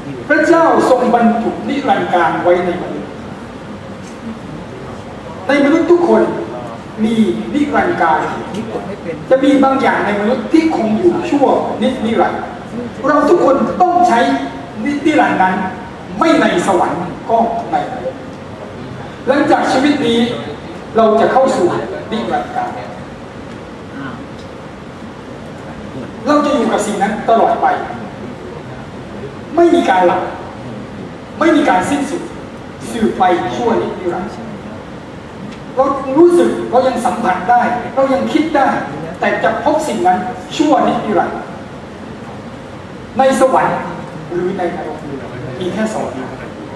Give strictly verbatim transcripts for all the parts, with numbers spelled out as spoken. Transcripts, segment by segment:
พระเจ้าทรงบรรจุนิรันดร์การไว้ในมนุษย์ในมนุษย์ทุกคนมีนิรันดร์การจะมีบางอย่างในมนุษย์ที่คงอยู่ชั่วนินิรันดร์เราทุกคนต้องใช้นิรันดร์นั้นไม่ในสวรรค์ก็ในนรกหลังจากชีวิตนี้เราจะเข้าสู่นิรันดร์การเราจะอยู่กับสิ่งนั้นตลอดไปไม่มีการหลับไม่มีการสิ้นสุดสืบไปชั่วนิรันดร์เรารู้สึกเรายังสัมผัสได้เรายังคิดได้แต่จะพบสิ่งนั้นชั่วนิรันดร์ในสวรรค์หรือในนรกมีแค่สองอย่าง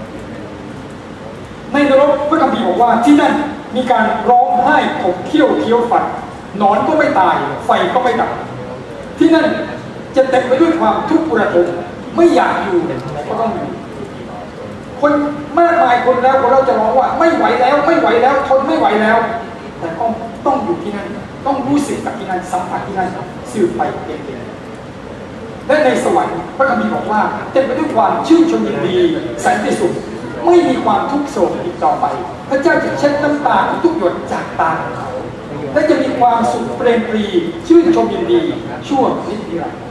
ในนรกพระคัมภีร์บอกว่าที่นั่นมีการร้องไห้ขบเคี้ยวเคี้ยวฟันนอนก็ไม่ตายไฟก็ไม่ดับที่นั่นจะเต็มไปด้วยความทุกข์ระทมไม่อยากอยู่ก็ต้องอยู่คนมากมายคนแล้วคนเราจะร้องว่าไม่ไหวแล้วไม่ไหวแล้วทนไม่ไหวแล้วแต่ก็ต้องอยู่ที่นั่นต้องรู้สึกกับที่นั่นสัมผัสที่นั่นสืบไปเรื่อยๆและในสวรรค์พระคัมภีร์บอกว่าเต็มไปด้วยความชื่นชมยินดีสันติสุขไม่มีความทุกข์โศกอีกต่อไปพระเจ้าจะเช็ดน้ำตาทุกหยดจากตาของเขาและจะมีความสุขเปรมปรีชื่นชมยินดีชั่วนิรันดร์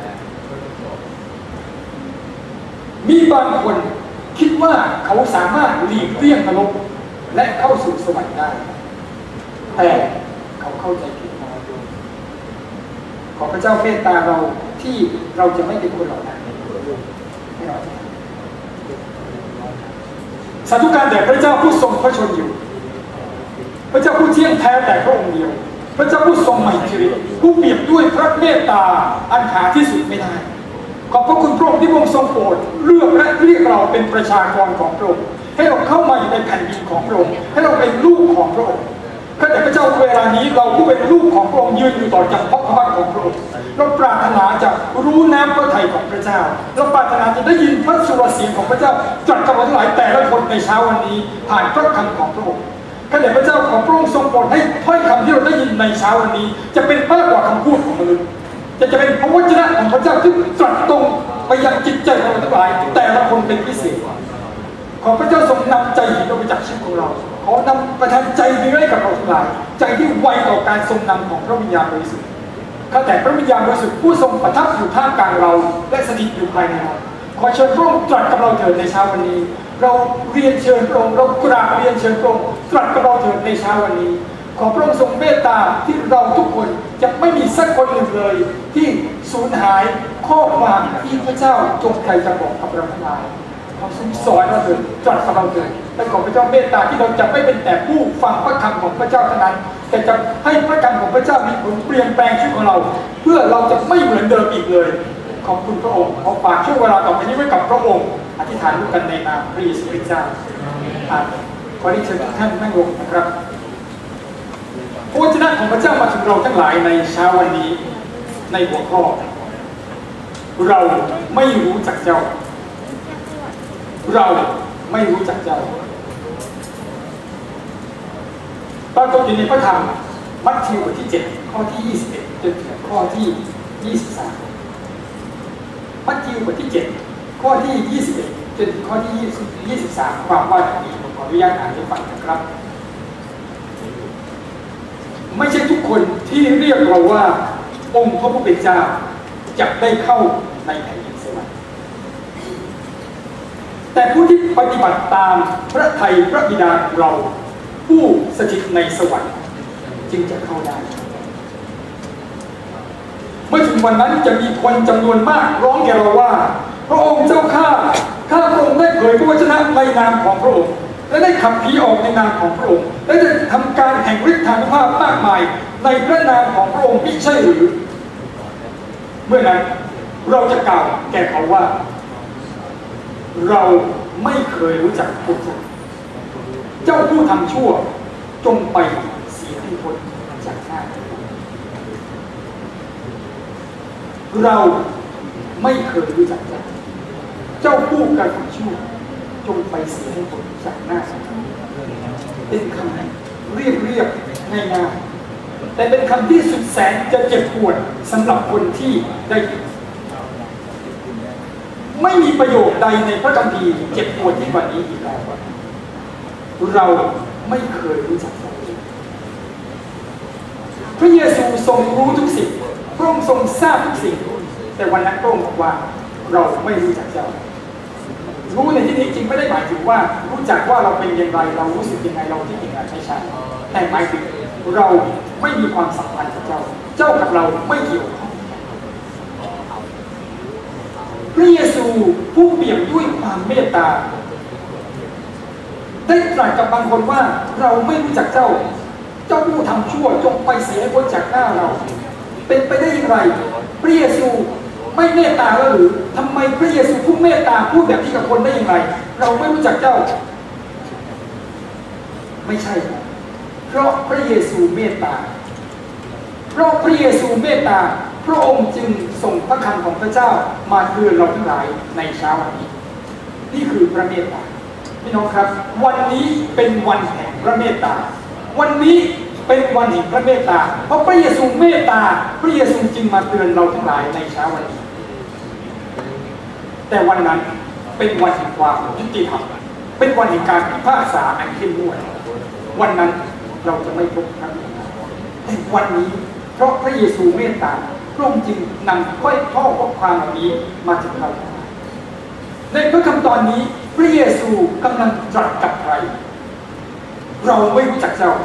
มีบางคนคิดว่าเขาสามารถหลีกเลี่ยงนรกและเข้าสู่สวรรค์ได้แต่เขาเข้าใจผิดขอพระเจ้าเมตตาเราที่เราจะไม่เป็นคนเหล่านั้นสาธุการแด่พระเจ้าผู้ทรงพระชนอยู่พระเจ้าผู้เที่ยงแท้แต่พระองค์เดียวพระเจ้าผู้ทรงไมตรีผู้เปี่ยมด้วยพระเมตตาอันหาที่สุดไม่ได้ขอบพระคุณพระองค์ที่พระองค์ทรงโปรดเลือกและเรียกเราเป็นประชากรของพระองค์ให้เราเข้ามาอยู่ในแผ่นดินของพระองค์ให้เราเป็นลูกของพระองค์ข้าแต่พระเจ้าเวลานี้เราผู้เป็นลูกของพระองค์ยืนอยู่ต่อจากพระพักตร์ของพระองค์เราปรารถนาจะรู้น้ำพระทัยของพระเจ้าเราปรารถนาจะได้ยินพระสุรเสียงของพระเจ้าตรัสกับเราทั้งหลายแต่ละคนในเช้าวันนี้ผ่านพระคำของพระองค์ข้าแต่พระเจ้าของพระองค์ทรงโปรดให้ถ้อยคำที่เราได้ยินในเช้าวันนี้จะเป็นมากกว่าคำพูดของมนุษย์จะจะเป็นพระวจนะของพระเจ้าที่ตรัสตรงไปยังจิตใจของเราทั้งหลายแต่ละคนเป็นพิเศษขอพระเจ้าทรงนำใจหินออกไปจากชีวิตของเราขอนำประทานใจเนื้อให้กับเราทั้งหลายใจที่ไวต่อการทรงนำของพระวิญญาณบริสุทธิ์ข้าแต่พระวิญญาณบริสุทธิ์ผู้ทรงประทับอยู่ท่ามกลางเราและสถิตอยู่ภายในเราขอเชิญพระองค์ตรัสกับเราเถิดในเช้าวันนี้เราเรียนเชิญพระองค์เรากราบเรียนเชิญพระองค์ตรัสกับเราเถิดในเช้าวันนี้ขอพระองค์ทรงเมตตาที่เราทุกคนจะไม่มีสักคนหนึ่งเลยที่สูญหายข้อความที่พระเจ้าจงใจจะบอกกับเราทั้งหลายขอทรงสอนเราเถิดตรัสกับเราเถิดและขอพระเจ้าเมตตาที่เราจะไม่เป็นแต่ผู้ฟังพระคำของพระเจ้าเท่านั้นแต่จะให้พระคำของพระเจ้ามีผลเปลี่ยนแปลงชีวิตของเราเพื่อเราจะไม่เหมือนเดิมอีกเลยขอบคุณพระองค์ขอฝากช่วงเวลาต่อไปนี้ไว้กับพระองค์อธิษฐานร่วมกันในนามพระเยซูคริสต์เจ้าขอเรียนเชิญท่านนั่งลงนะครับพระวจนะของพระเจ้ามาถึงเราทั้งหลายในเช้าวันนี้ในหัวข้อเราไม่รู้จักเจ้าเราไม่รู้จักเจ้าปรากฏอยู่ในพระธรรมมัทธิวบทที่เจ็ดข้อที่ยี่สิบเอ็ดจนถึงข้อที่ยี่สิบสามมัทธิวบทที่เจ็ดข้อที่ยี่สิบเอ็ดจนถึงข้อที่ยี่สิบสามความว่าอย่างนี้ผมขออนุญาตอ่านให้ฟังนะครับไม่ใช่ทุกคนที่เรียกเราว่าองค์พระผู้เป็นเจ้าจะได้เข้าในแผ่นดินสวรรค์แต่ผู้ที่ปฏิบัติตามพระทัยพระบิดาของเราผู้สถิตในสวรรค์จึงจะเข้าได้เมื่อถึงวันนั้นจะมีคนจำนวนมากร้องแก่เราว่าพระองค์เจ้าข้าข้าพระองค์ได้เผยพระวจนะในนามของพระองค์และได้ขับผีออกในนามของพระองค์และได้ทำการแห่งฤทธานุภาพมากมายในพระนามของพระองค์มิใช่หรือเมื่อนั้นเราจะกล่าวแก่เขาว่าเราไม่เคยรู้จักพวกเจ้าเจ้าผู้ทำชั่วจงไปเสียให้พ้นจากหน้าเราไม่เคยรู้จักเจ้าเจ้าผู้กระทำชั่วจงไปเสียให้พ้นจากหน้าเป็นคำเรียบเรียบง่ายๆแต่เป็นคำที่สุดแสนจะเจ็บปวดสำหรับคนที่ได้ยินไม่มีประโยชน์ใดในพระคัมภีร์เจ็บปวดยิ่งกว่านี้อีกแล้วเราไม่เคยรู้จักพระองค์พระเยซูทรงรู้ทุกสิ่งพระองค์ทรงทราบทุกสิ่งแต่วันนั้นพระองค์บอกว่าเราไม่รู้จักเจ้ารู้ในที่นี้จริงไม่ได้หมายถึงว่ารู้จักว่าเราเป็นอย่างไรเรารู้สึกยังไงเราคิดยังไงไม่ใช่แต่หมายถึงเราไม่มีความสัมพันธ์กับเจ้าเจ้ากับเราไม่เกี่ยวข้องพระเยซูผู้เปี่ยมด้วยความเมตตาได้ตรัสกับบางคนว่าเราไม่รู้จักเจ้าเจ้าผู้ทำชั่วจงไปเสียพ้นจากหน้าเราเป็นไปได้อย่างไรพระเยซูไม่เมตตาแล้วหรือทำไมพระเยซูผู้เมตตาพูดแบบนี้กับคนได้อย่างไรเราไม่รู้จักเจ้าไม่ใช่เพราะพระเยซูเมตตาเพราะพระเยซูเมตตาพระองค์จึงส่งพระคำของพระเจ้ามาเตือนเราทั้งหลายในเช้าวันนี้นี่คือพระเมตตาพี่น้องครับวันนี้เป็นวันแห่งพระเมตตาวันนี้เป็นวันแห่งพระเมตตาเพราะพระเยซูเมตตาพระเยซูจึงมาเตือนเราทั้งหลายในเช้าวันนี้แต่วันนั้นเป็นวันแห่งความยุติธรรมเป็นวันแห่งการพิพากษาอันเข้มงวดวันนั้นเราจะไม่พบพระเมตตาแต่วันนี้เพราะพระเยซูเมตตาพระองค์จึงนำข้อข้อความเหล่านี้มาถึงเราในพระคำตอนนี้พระเยซูกำลังตรัสกับใครเราไม่รู้จักเจ้า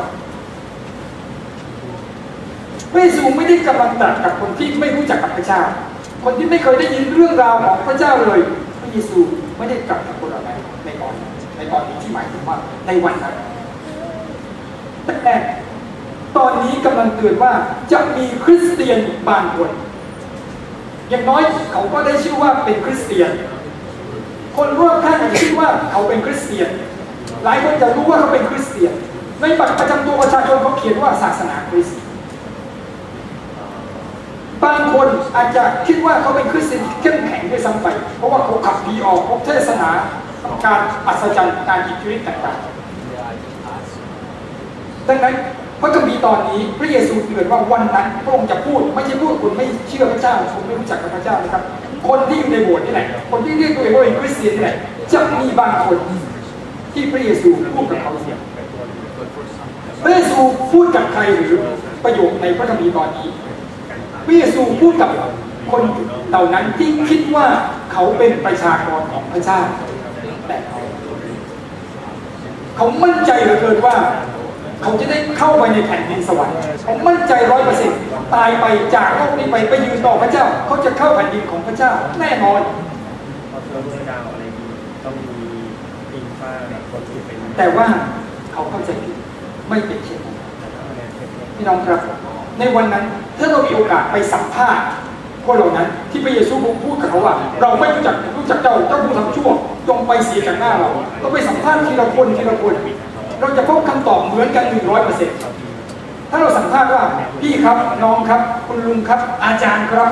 พระเยซูไม่ได้กำลังตรัสกับคนที่ไม่รู้จักกับพระเจ้าคนที่ไม่เคยได้ยินเรื่องราวของพระเจ้าเลยพระเยซูไม่ได้ตรัสกับคนเหล่านั้นในตอนในตอนนี้ที่หมายถึงว่าในวันนั้นแต่ตอนนี้กำลังเตือนว่าจะมีคริสเตียนบางคนอย่างน้อยเขาก็ได้ชื่อว่าเป็นคริสเตียนคนรอบข้างอาจจะคิดว่าเขาเป็นคริสเตียนหลายคนจะรู้ว่าเขาเป็นคริสเตียนในบัตรประจำตัวประชาชนเขาเขียนว่าศาสนาคริสต์บางคนอาจจะคิดว่าเขาเป็นคริสเตียนเข้มแข็งด้วยซ้ำไปเพราะว่าเขาขับผีออกพบเทศนาการอัศจรรย์การอิทธิฤทธิ์ต่างๆดังนั้นพระคัมภีร์ตอนนี้พระเยซูเตือนว่าวันนั้นพระองค์จะพูดไม่ใช่พูดคุณไม่เชื่อพระเจ้าคุณไม่รู้จักกับพระเจ้านะครับคนที่อยู่ในโบสถ์นี่แหละคนที่เรียกตัวเองว่าเป็นคริสเตียนนี่แหละจะมีบางคนที่พระเยซูพูดกับเขาเสียพระเยซูพูดกับใครหรือประโยคในพระคัมภีร์ตอนนี้พระเยซูพูดกับคนเหล่านั้นที่คิดว่าเขาเป็นประชากรของพระเจ้าแต่เขาเขามั่นใจเหลือเกินว่าเขาจะได้เข้าไปในแผ่นดินสวรรค์เขามั่นใจร้อยเปอร์เซ็นต์ตายไปจากโลกนี้ไปไปยืนต่อพระเจ้าเขาจะเข้าแผ่นดินของพระเจ้าแน่นอนแต่ว่าเขาเข้าใจผิดไม่เป็นเช่นนั้นพี่น้องครับในวันนั้นถ้าเรามีโอกาสไปสัมภาษณ์คนเหล่านั้นที่พระเยซูพูดกับเขาว่าเราไม่รู้จักรู้จักเจ้าเจ้าผู้ทำชั่วจงไปเสียจากหน้าเราเราไปสัมภาษณ์ทีละคนทีละคนเราจะพบคำตอบเหมือนกันหนึ่งร้อยเปอร์เซ็นต์ถ้าเราสัมภาษณ์ว่าพี่ครับน้องครับคุณลุงครับอาจารย์ครับ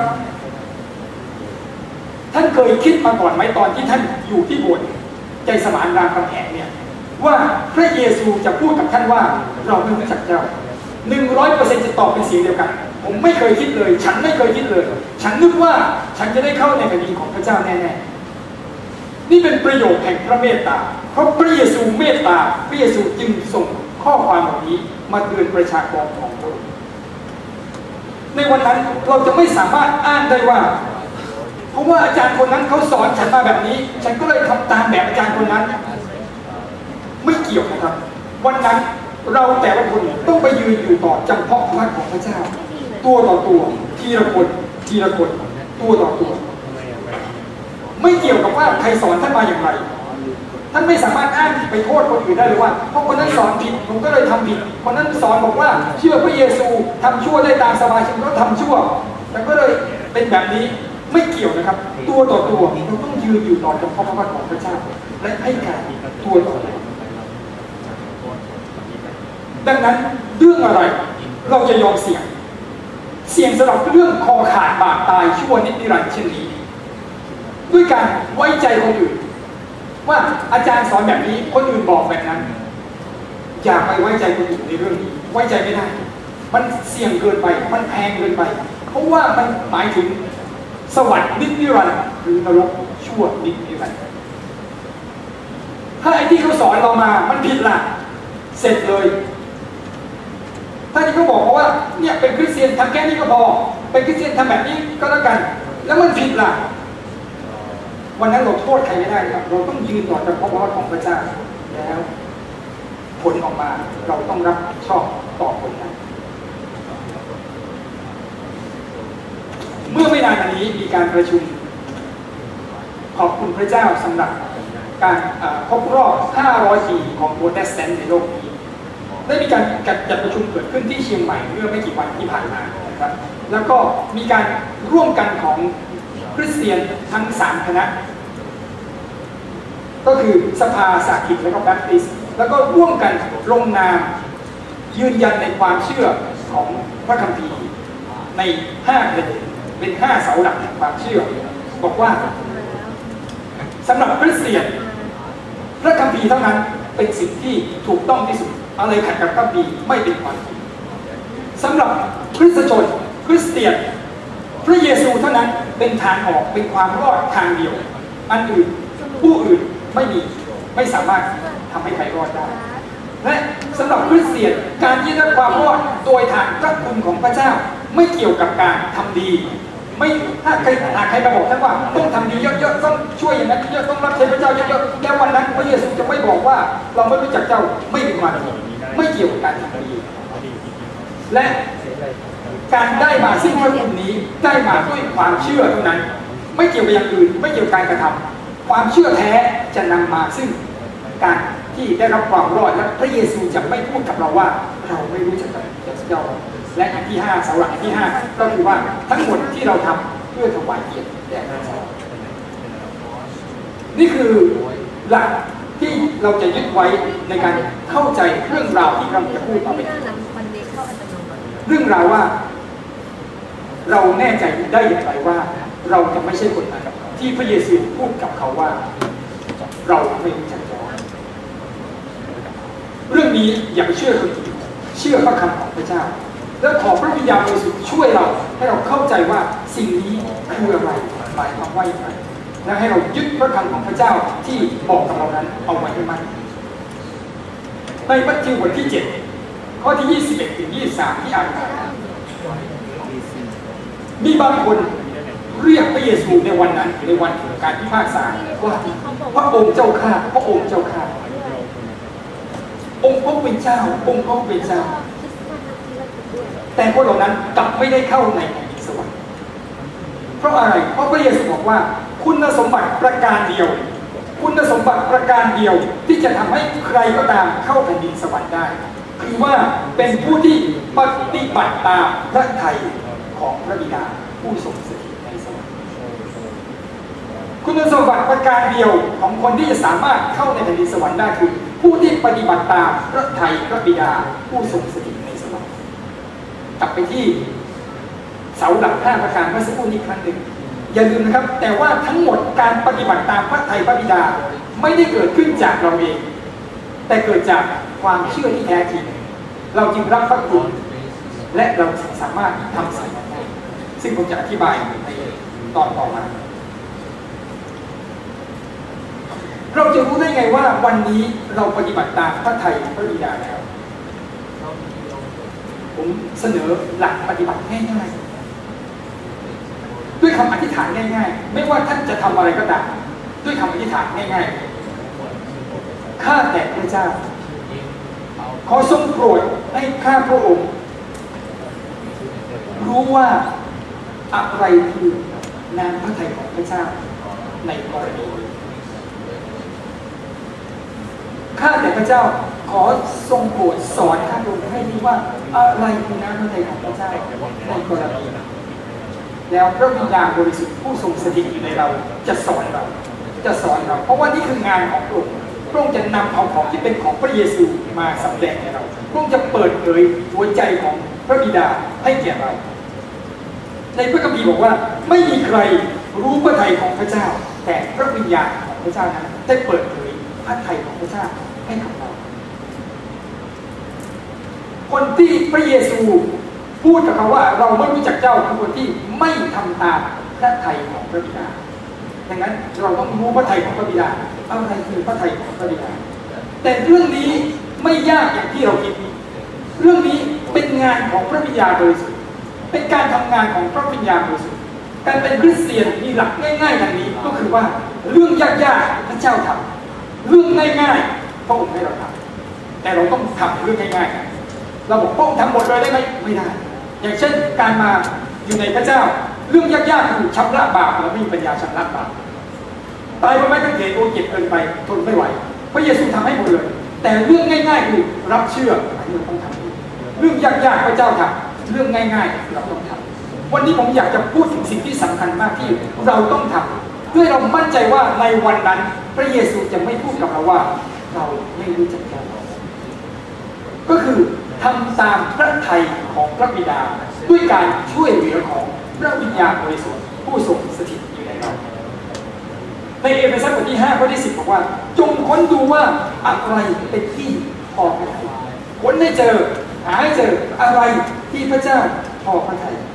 ท่านเคยคิดมาก่อนไหมตอนที่ท่านอยู่ที่โบสถ์ใจสมานรามคำแหงเนี่ยว่าพระเยซูจะพูดกับท่านว่าเราไม่รู้จักเจ้าหนึ่งร้อยเปอร์เซ็นต์จะตอบเป็นเสียงเดียวกันผมไม่เคยคิดเลยฉันไม่เคยคิดเลยฉันนึกว่าฉันจะได้เข้าในแผ่นดินของพระเจ้าแน่ๆนี่เป็นประโยชน์แห่งพระเมตตาเพราะพระเยซูเมตตาพระเยซูจึงส่งข้อความเหล่านี้มาเตือนประชากรของพระองค์ในวันนั้นเราจะไม่สามารถอ้างได้ว่าเพราะว่าอาจารย์คนนั้นเขาสอนฉันมาแบบนี้ฉันก็เลยทำตามแบบอาจารย์คนนั้นไม่เกี่ยวนะครับวันนั้นเราแต่ละคนต้องไปยืนอยู่ต่อจำเพาะพระของพระเจ้าตัวต่อตัวทีละคนทีละคนตัวต่อตัวไม่เกี่ยวกับว่าใครสอนท่านมาอย่างไรท่านไม่สามารถอ้างไปโทษคนอื่นได้เลยว่าเพราะคนนั้นสอนผิดผมก็เลยทำผิดคนนั้นสอนบอกว่าเชื่อพระเยซูทำชั่วได้ตามสบายฉันก็ทำชั่วแต่ก็เลยเป็นแบบนี้ไม่เกี่ยวนะครับตัวต่อตัวเราต้องยืนอยู่ต่อจำเพาะพระของพระเจ้าและให้การตัวต่อตัวดังนั้นเรื่องอะไรเราจะยอมเสี่ยงเสี่ยงสำหรับเรื่องคอขาดบาดตายชั่วนิรันดร์เช่นนี้ด้วยการไว้ใจคนอื่นว่าอาจารย์สอนแบบนี้คนอื่นบอกแบบนั้นอย่าไปไว้ใจคนอื่นในเรื่องนี้ไว้ใจไม่ได้มันเสี่ยงเกินไปมันแพงเกินไปเพราะว่ามันหมายถึงสวรรค์นิรันดร์หรือนรกชั่วชั่วนิรันดร์ถ้าไอ้ที่เขาสอนเรามามันผิดล่ะเสร็จเลยถ้าที่เขาบอกว่าเนี่ยเป็นคริสเตียนทำแค่นี้ก็พอเป็นคริสเตียนทำแบบนี้ก็แล้วกันแล้วมันผิดล่ะวันนั้นเราโทษใครไม่ได้ครับเราต้องยืนต่อจากพระวจนะของพระเจ้าแล้วผลออกมาเราต้องรับผิดชอบต่อผลนั้นเมื่อไม่นานมานี้มีการประชุมขอบคุณพระเจ้าสำหรับการครบรอบห้าร้อยปีของโปรเตสแตนต์ในโลกนี้ได้มีการจัดประชุมเกิดขึ้นที่เชียงใหม่เมื่อไม่กี่วันที่ผ่านมานะครับแล้วก็มีการร่วมกันของคริสเตียนทั้งสามคณะก็คือสภาสากิจและก็แบปติสต์แล้วก็ร่วมกันลงนามยืนยันในความเชื่อของพระคัมภีร์ในห้าประเด็นเป็นห้าเสาหลักแห่งความเชื่อบอกว่าสำหรับคริสเตียนพระคัมภีร์เท่านั้นเป็นสิ่งที่ถูกต้องที่สุดอะไรขัดกับพระคัมภีร์ไม่เป็นความจริงสำหรับคริสตชนคริสเตียนพระเยซูเท่านั้นเป็นทางออกเป็นความรอดทางเดียวอันอื่นผู้อื่นไม่มีไม่สามารถทำให้ใครรอดได้และสำหรับคริสเตียนการที่ได้ความรอดโดยทางพระคุณของพระเจ้าไม่เกี่ยวกับการทำดีไม่ถ้าใครหากใครมาบอกท่านว่าต้องทำดีเยอะๆต้องช่วยอย่างนั้นเยอะต้องรับใช้พระเจ้าเยอะๆแล้ววันนั้นพระเยซูจะไม่บอกว่าเราไม่รู้จักเจ้าไม่เป็นความจริงไม่เกี่ยวกับการทำดีและการได้มาซึ่งพระคุณนี้ได้มาด้วยความเชื่อเท่านั้นไม่เกี่ยวกับอย่างอื่นไม่เกี่ยวกับการกระทำความเชื่อแท้จะนำมาซึ่งการที่ได้รับความรอดและพระเยซูจะไม่พูดกับเราว่าเราไม่รู้จักเจ้าและอันที่ห้าเสาหลักอันที่ห้าก็คือว่าทั้งหมดที่เราทำเพื่อถวายเกียรติแด่พระเจ้านี่คือหลักที่เราจะยึดไว้ในการเข้าใจเรื่องราวที่เราจะพูดต่อไปเรื่องราวว่าเราแน่ใจได้อย่างไรว่าเราจะไม่ใช่คนนั้นที่พระเยซูพูดกับเขาว่าเราไม่รู้จักเจ้าเรื่องนี้อย่าไปเชื่อคนอื่นเชื่อพระคำของพระเจ้าและขอพระวิญญาณบริสุทธิ์ช่วยเราให้เราเข้าใจว่าสิ่งนี้คืออะไรหมายความว่าอย่างไรและให้เรายึดพระคำของพระเจ้าที่บอกกับเรานั้นเอาไว้ให้มั่นในมัทธิวบทที่เจ็ดข้อที่ยี่สิบเอ็ดถึงยี่สิบสามที่อ่านมามีบางคนเรียกพระเยซูในวันนั้นในวันการพิพากษาว่าพระองค์เจ้าข้าพระองค์เจ้าข้าองค์พระเป็นเจ้าองค์พระเป็นเจ้าแต่คนเหล่านั้นกลับไม่ได้เข้าในแผ่นดินสวรรค์เพราะอะไรเพราะพระเยซูบอกว่าคุณสมบัติประการเดียวคุณสมบัติประการเดียวที่จะทำให้ใครก็ตามเข้าแผ่นดินสวรรค์ได้คือว่าเป็นผู้ที่ปฏิบัติตามพระทัยของพระบิดาผู้ทรงสถิตในสวรรค์คุณสมบัติประการเดียวของคนที่จะสามารถเข้าในแผ่นดินสวรรค์ได้คือผู้ที่ปฏิบัติตามพระทัยพระบิดาผู้ทรงสถิตในสวรรค์กลับไปที่เสาหลักห้าประการเมื่อสักครู่นี้ครั้งหนึ่งอย่าลืมนะครับแต่ว่าทั้งหมดการปฏิบัติตามพระทัยพระบิดาไม่ได้เกิดขึ้นจากเราเองแต่เกิดจากความเชื่อที่แท้จริงเราจึงรับพระคุณและเราสามารถทำสิ่งนั้นได้ซึ่งผมจะอธิบายในตอนต่อมาเราจะรู้ได้ไงว่าวันนี้เราปฏิบัติตามพระทัยพระบิดาแล้วผมเสนอหลักปฏิบัติง่ายๆด้วยคำอธิษฐานง่ายๆไม่ว่าท่านจะทำอะไรก็ตามด้วยคำอธิษฐานง่ายๆข้าแต่พระเจ้าขอทรงโปรดให้ข้าพระองค์รู้ว่าอะไรคือนามพระทัยของพระเจ้าในกรณีข้าแต่พระเจ้าขอทรงโปรดสอนข้าพระองค์ให้รู้ว่าอะไรคือน้ำพระทัยของพระเจ้าในกรณีแล้วพระวิญญาณบริสุทธิ์ผู้ทรงสถิตอยู่ในเราจะสอนเราจะสอนเราเพราะว่านี่คืองานของพระองค์พระองค์จะนำเอาของที่เป็นของพระเยซูมาสำแดงให้เราพระองค์จะเปิดเผยหัวใจของพระบิดาให้แก่เราในพระคัมภีร์บอกว่าไม่มีใครรู้พระทัยของพระเจ้าแต่พระวิญญาณของพระเจ้านั้นได้เปิดเผยพระทัยของพระเจ้าให้กับเราคนที่พระเยซูพูดกับเขาว่าเราไม่รู้จักเจ้าคือคนที่ไม่ทำตามพระทัยของพระบิดาดังนั้นเราต้องรู้พระทัยของพระบิดาอะไรคือพระทัยของพระบิดาแต่เรื่องนี้ไม่ยากอย่างที่เราคิดเรื่องนี้เป็นงานของพระวิญญาณบริสุทธิ์เป็นการทำงานของพระวิญญาณบริสุทธิ์การเป็นคริสเตียนมีหลักง่ายๆดังนี้ก็คือว่าเรื่องยากๆพระเจ้าทำเรื่องง่ายๆพระองค์ให้เราทำแต่เราต้องทำเรื่องง่ายๆเราบอกพระองค์ทำหมดเลยได้ไหมไม่ได้อย่างเช่นการมาอยู่ในพระเจ้าเรื่องยากๆคือชำระบาปเราไม่มีปัญญาชำระบาปตายบนไม้กางเขนโอ้เจ็บเกินไปทนไม่ไหวพระเยซูทำให้หมดเลยแต่เรื่องง่ายๆคือรับเชื่ออันนี้เราต้องทำเรื่องยากๆพระเจ้าทำเรื่องง่ายๆเราต้องทำวันนี้ผมอยากจะพูดถึงสิ่งที่สำคัญมากที่เราต้องทำด้วยเรามั่นใจว่าในวันนั้นพระเยซูจะไม่พูดกับเราว่าเราไม่รู้จักเขาก็คือทำตามพระทัยของพระบิดาด้วยการช่วยเหลือของพระวิญญาณบริสุทธิ์ผู้ทรงสถิตอยู่ในเราในเอเฟซัสบทที่ห้าข้อที่สิบบอกว่าจงค้นดูว่าอะไรเป็นที่พอพระทัยค้นให้เจอหาให้เจออะไรที่พระเจ้าพอพระทัย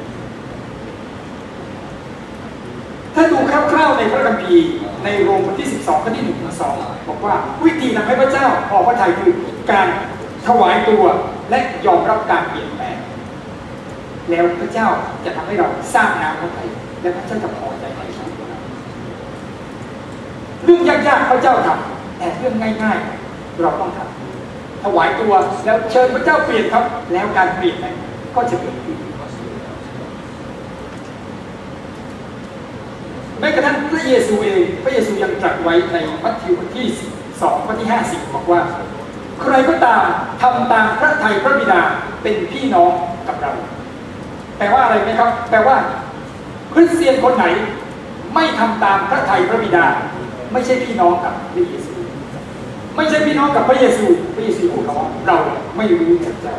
ถ้าดูคร่าวๆในพระคัมภีร์ในโรมบทที่สิบสองข้อที่หนึ่งถึงสองบอกว่าวิธีทำให้พระเจ้าพอพระทัยคือการถวายตัวและยอมรับการเปลี่ยนแปลงแล้วพระเจ้าจะทำให้เราสร้างน้ำพระทัยและพระเจ้าจะพอใจในชีวิตเราเรื่องยากๆพระเจ้าทำแต่เรื่องง่ายๆเราต้องทำถวายตัวแล้วเชิญพระเจ้าเปลี่ยนครับแล้วการเปลี่ยนนั้นก็จะเกิดขึ้นแม้กระทั่งพระเยซูเองพระเยซูยังตรัสไว้ในมัทธิวบทที่สองข้อที่ห้าสิบบอกว่าใครก็ตามทำตามพระทัยพระบิดาเป็นพี่น้องกับเราแปลว่าอะไรไหมครับแปลว่าคริสเตียนคนไหนไม่ทำตามพระทัยพระบิดาไม่ใช่พี่น้องกับพระเยซูไม่ใช่พี่น้องกับพระเยซูพระเยซูพูดว่าเราไม่รู้จักเจ้า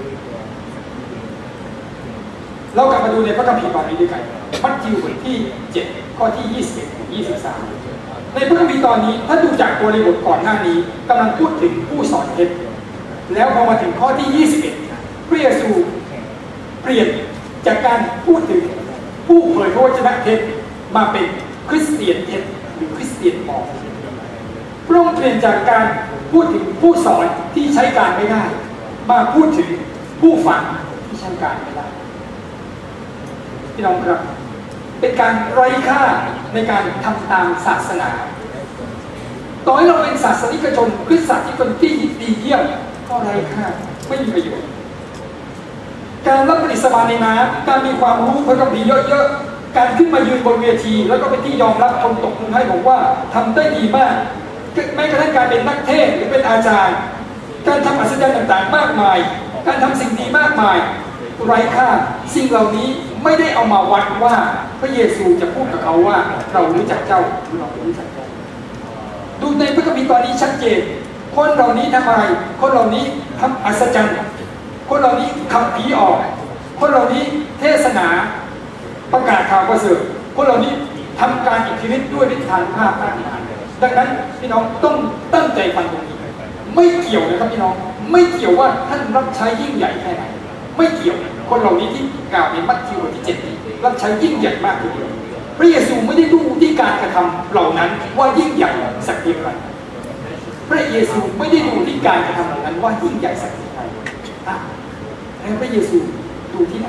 เรากลับมาดูในพระคัมภีร์ตอนนี้ด้วยกันมัทธิวบทที่เจ็ดข้อที่ยี่สิบเอ็ดถึงยี่สิบสามในพระคัมภีร์ตอนนี้ถ้าดูจากบริบทก่อนหน้านี้กำลังพูดถึงผู้สอนเท็จแล้วพอมาถึงข้อที่ยี่สิบเอ็ดพระเยซูเปลี่ยนจากการพูดถึงผู้เผยพระวจนะเท็จมาเป็นคริสเตียนเท็จหรือคริสเตียนปลอมพระองค์เปลี่ยนจากการพูดถึงผู้สอนที่ใช้การไม่ได้มาพูดถึงผู้ฟังที่ใช้การไม่ได้พี่น้องครับเป็นการไร้ค่าในการทำตามศาสนาต่อให้เราเป็นศาสนิกชนคริสตจักรที่คนที่ดีเยี่ยมก็ไร้ค่าไม่มีประโยชน์การรับปฏิสมาในน้ำการมีความรู้พระคัมภีร์เยอะๆการขึ้นมายืนบนเวทีแล้วก็เป็นที่ยอมรับคนตกมือให้บอกว่าทำได้ดีมากแม้กระทั่งการเป็นนักเทศหรือเป็นอาจารย์การทำอัศจรรย์ต่างๆมากมายการทำสิ่งดีมากมายไร้ค่าสิ่งเหล่านี้ไม่ได้เอามาวัดว่าพระเยซูจะพูดกับเขาว่าเรารู้จักเจ้าหรือเราไม่รู้จักเจ้าดูในพระคัมภีร์ตอนนี้ชัดเจนคนเหล่านี้ทำอะไรคนเหล่านี้ทำอัศจรรย์คนเหล่านี้ขับผีออกคนเหล่านี้เทศนาประกาศข่าวประเสริฐคนเหล่านี้ทำการอิทธิฤทธิ์ด้วยฤทธานุภาพมากมายดังนั้นพี่น้องต้องตั้งใจฟังตรงนี้ไม่เกี่ยวนะครับพี่น้องไม่เกี่ยวว่าท่านรับใช้ยิ่งใหญ่แค่ไหนไม่เกี่ยวคนเหล่านี้ที่กล่าวในมัทธิวบทที่เจ็ดนี้รับใช้ยิ่งใหญ่มากทีเดียวพระเยซูไม่ได้ดูที่การกระทำเหล่านั้นว่ายิ่งใหญ่สักเพียงไรพระเยซูไม่ได้ดูที่การกระทำเหล่านั้นว่ายิ่งใหญ่สักเพียงไรแล้วพระเยซูดูที่ไหน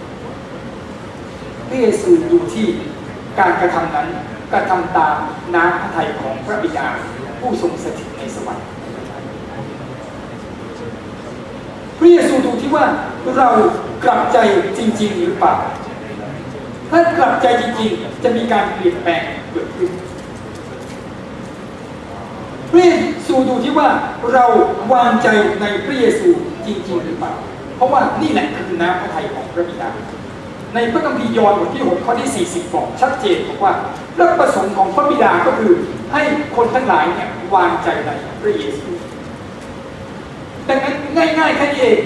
พระเยซูดูที่การกระทำนั้นกระทำตามน้ำพระทัยของพระบิดาผู้ทรงสถิตในสวรรค์พระเยซูดูที่ว่าเรากลับใจจริงๆหรือเปล่าถ้ากลับใจจริงๆจะมีการเปลี่ยนแปลงเกิดขึ้นพระเยซูดูที่ว่าเราวางใจในพระเยซูจริงๆหรือเปล่าเพราะว่านี่แหละคือน้ำพระทัยของพระบิดาในพระคัมภีร์ยอห์นบทที่หกข้อที่สี่สิบบอกชัดเจนบอกว่าพระประสงค์ของพระบิดาก็คือให้คนทั้งหลายเนี่ยวางใจในพระเยซูดังนั้นง่ายๆแค่นี้เอง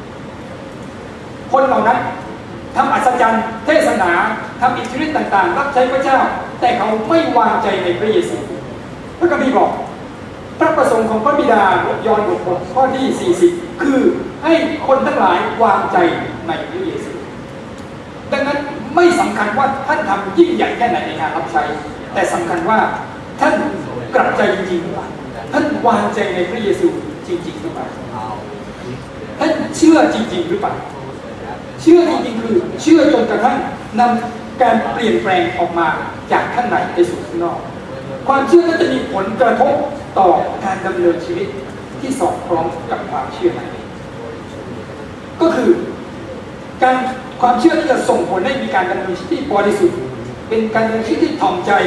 คนเหล่านั้นทำอัศจรรย์เทศนาทำอิทธิฤทธิ์ต่างๆรับใช้พระเจ้าแต่เขาไม่วางใจในพระเยซูพระคัมภีร์บอกพระประสงค์ของพระบิดายอห์นบทหกข้อที่สี่สิบคือให้คนทั้งหลายวางใจในพระเยซูดังนั้นไม่สำคัญว่าท่านทำยิ่งใหญ่แค่ไหนในการรับใช้แต่สำคัญว่าท่านกลับใจจริงๆหรือเปล่าท่านวางใจในพระเยซูจริงๆหรือเปล่าท่านเชื่อจริงๆหรือเปล่าเชื่อจริงๆคือเชื่อจนกระทั่งนำการเปลี่ยนแปลงออกมาจากข้างในไปสู่ข้างนอกความเชื่อนั้นจะมีผลกระทบต่อการดำเนินชีวิตที่สอดคล้องกับความเชื่อนั้นก็คือการความเชื่อที่จะส่งผลให้มีการดำเนินชีวิตที่บริสุทธิ์เป็นการดำเนินชีวิตที่ถ่อมใจ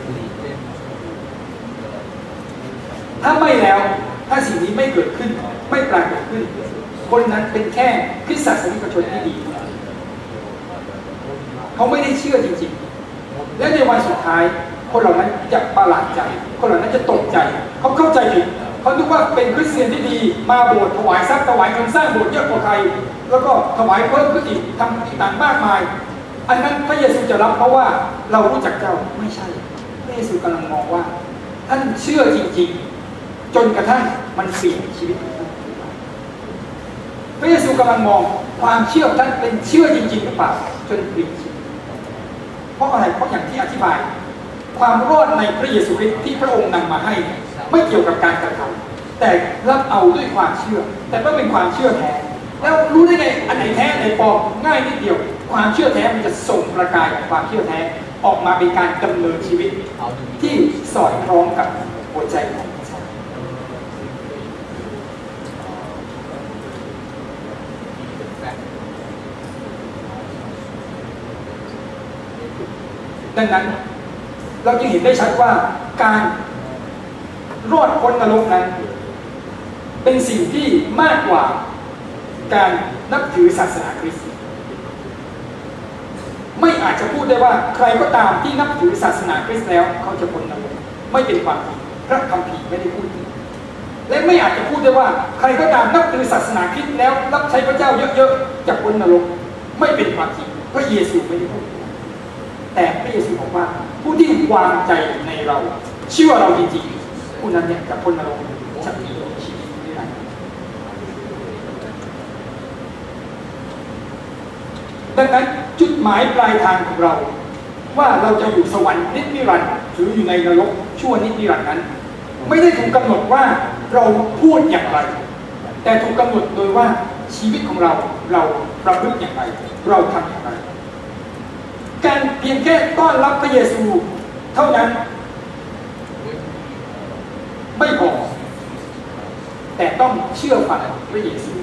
ถ้าไม่แล้วถ้าสิ่งนี้ไม่เกิดขึ้นไม่ปรากฏขึ้นคนนั้นเป็นแค่คริสตศาสนิกชนที่ดีเขาไม่ได้เชื่อจริงๆและในวันสุดท้ายคนเหล่านั้นจะประหลาดใจคนเหล่านั้นจะตกใจเขาเข้าใจผิดเขาคิดว่าเป็นคริสเตียนที่ดีมาโบสถ์ถวายทรัพย์ถวายเงินสร้างโบสถ์เยอะกว่าใครแล้วก็ถวายเพิ่มขึ้นอีกทำต่างมากมายอันนั้นพระเยซูจะรับเพราะว่าเรารู้จักเจ้าไม่ใช่พระเยซูกำลังมองว่าท่านเชื่อจริงๆจนกระทั่งมันเปลี่ยนชีวิตของท่านพระเยซูกำลังมองความเชื่อท่านเป็นเชื่อจริงๆหรือเปล่าจนเปลี่ยนชีวิตเพราะอะไรเพราะอย่างที่อธิบายความรอดในพระเยซูคริสต์ที่พระองค์นำมาให้ไม่เกี่ยวกับการกระทำแต่รับเอาด้วยความเชื่อแต่ต้องเป็นความเชื่อแท้แล้วรู้ได้ไงอันไหนแท้อันไหนปลอมง่ายนิดเดียวความเชื่อแท้มันจะส่งประกายของความเชื่อแท้ออกมาเป็นการดำเนินชีวิตที่สอดคล้องกับหัวใจของพระเจ้าดังนั้นเราจึงเห็นได้ชัดว่าการรอดพ้นนรกนั้นเป็นสิ่งที่มากกว่าการนับถือศาสนาคริสต์ไม่อาจจะพูดได้ว่าใครก็ตามที่นับถือศาสนาคริสต์แล้วเขาจะพ้นนรกไม่เป็นความจริงพระคัมภีร์ไม่ได้พูดและไม่อาจจะพูดได้ว่าใครก็ตามนับถือศาสนาคริสต์แล้วรับใช้พระเจ้าเยอะๆจะพ้นนรกไม่เป็นความจริงพระเยซูไม่ได้พูดแต่พระเยซูบอกว่าผู้ที่วางใจในเราเชื่อเราจริงๆผู้นั้นเนี่ยจะพ้นนรกจะมีชีวิตนิรันดร์ดังนั้นจุดหมายปลายทางของเราว่าเราจะอยู่สวรรค์นิจนิรันดร์หรืออยู่ในนรกชั่วนิจนิรันดร์นั้นไม่ได้ถูกกำหนดว่าเราพูดอย่างไรแต่ถูกกำหนดโดยว่าชีวิตของเราเราประพฤติอย่างไรเราทำอย่างไรการเพียงแค่ต้อนรับพระเยซูเท่านั้นไม่พอแต่ต้องเชื่อฟังพระเยซู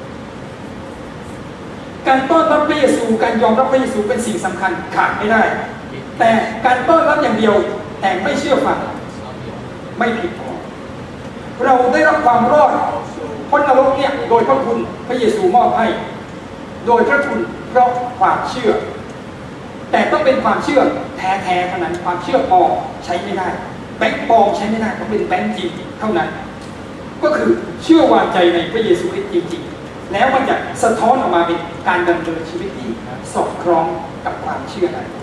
การต้อนรับพระเยซูการยอมรับพระเยซูเป็นสิ่งสำคัญขาดไม่ได้แต่การต้อนรับอย่างเดียวแต่ไม่เชื่อฟังไม่ผิดพอเราได้รับความรอดพ้นนรกเนี่ยโดยพระคุณพระเยซูมอบให้โดยพระคุณเพราะความเชื่อแต่ต้องเป็นความเชื่อแท้ๆเท่านั้นความเชื่อปลอมใช้ไม่ได้แบงค์ปลอมใช้ไม่ได้ต้องเป็นแบงค์จริงเท่านั้นก็คือเชื่อวางใจในพระเยซูคริสต์จริงๆแล้วมันจะสะท้อนออกมาเป็นการดำเนินชีวิตที่สอดคล้องกับความเชื่อนั้น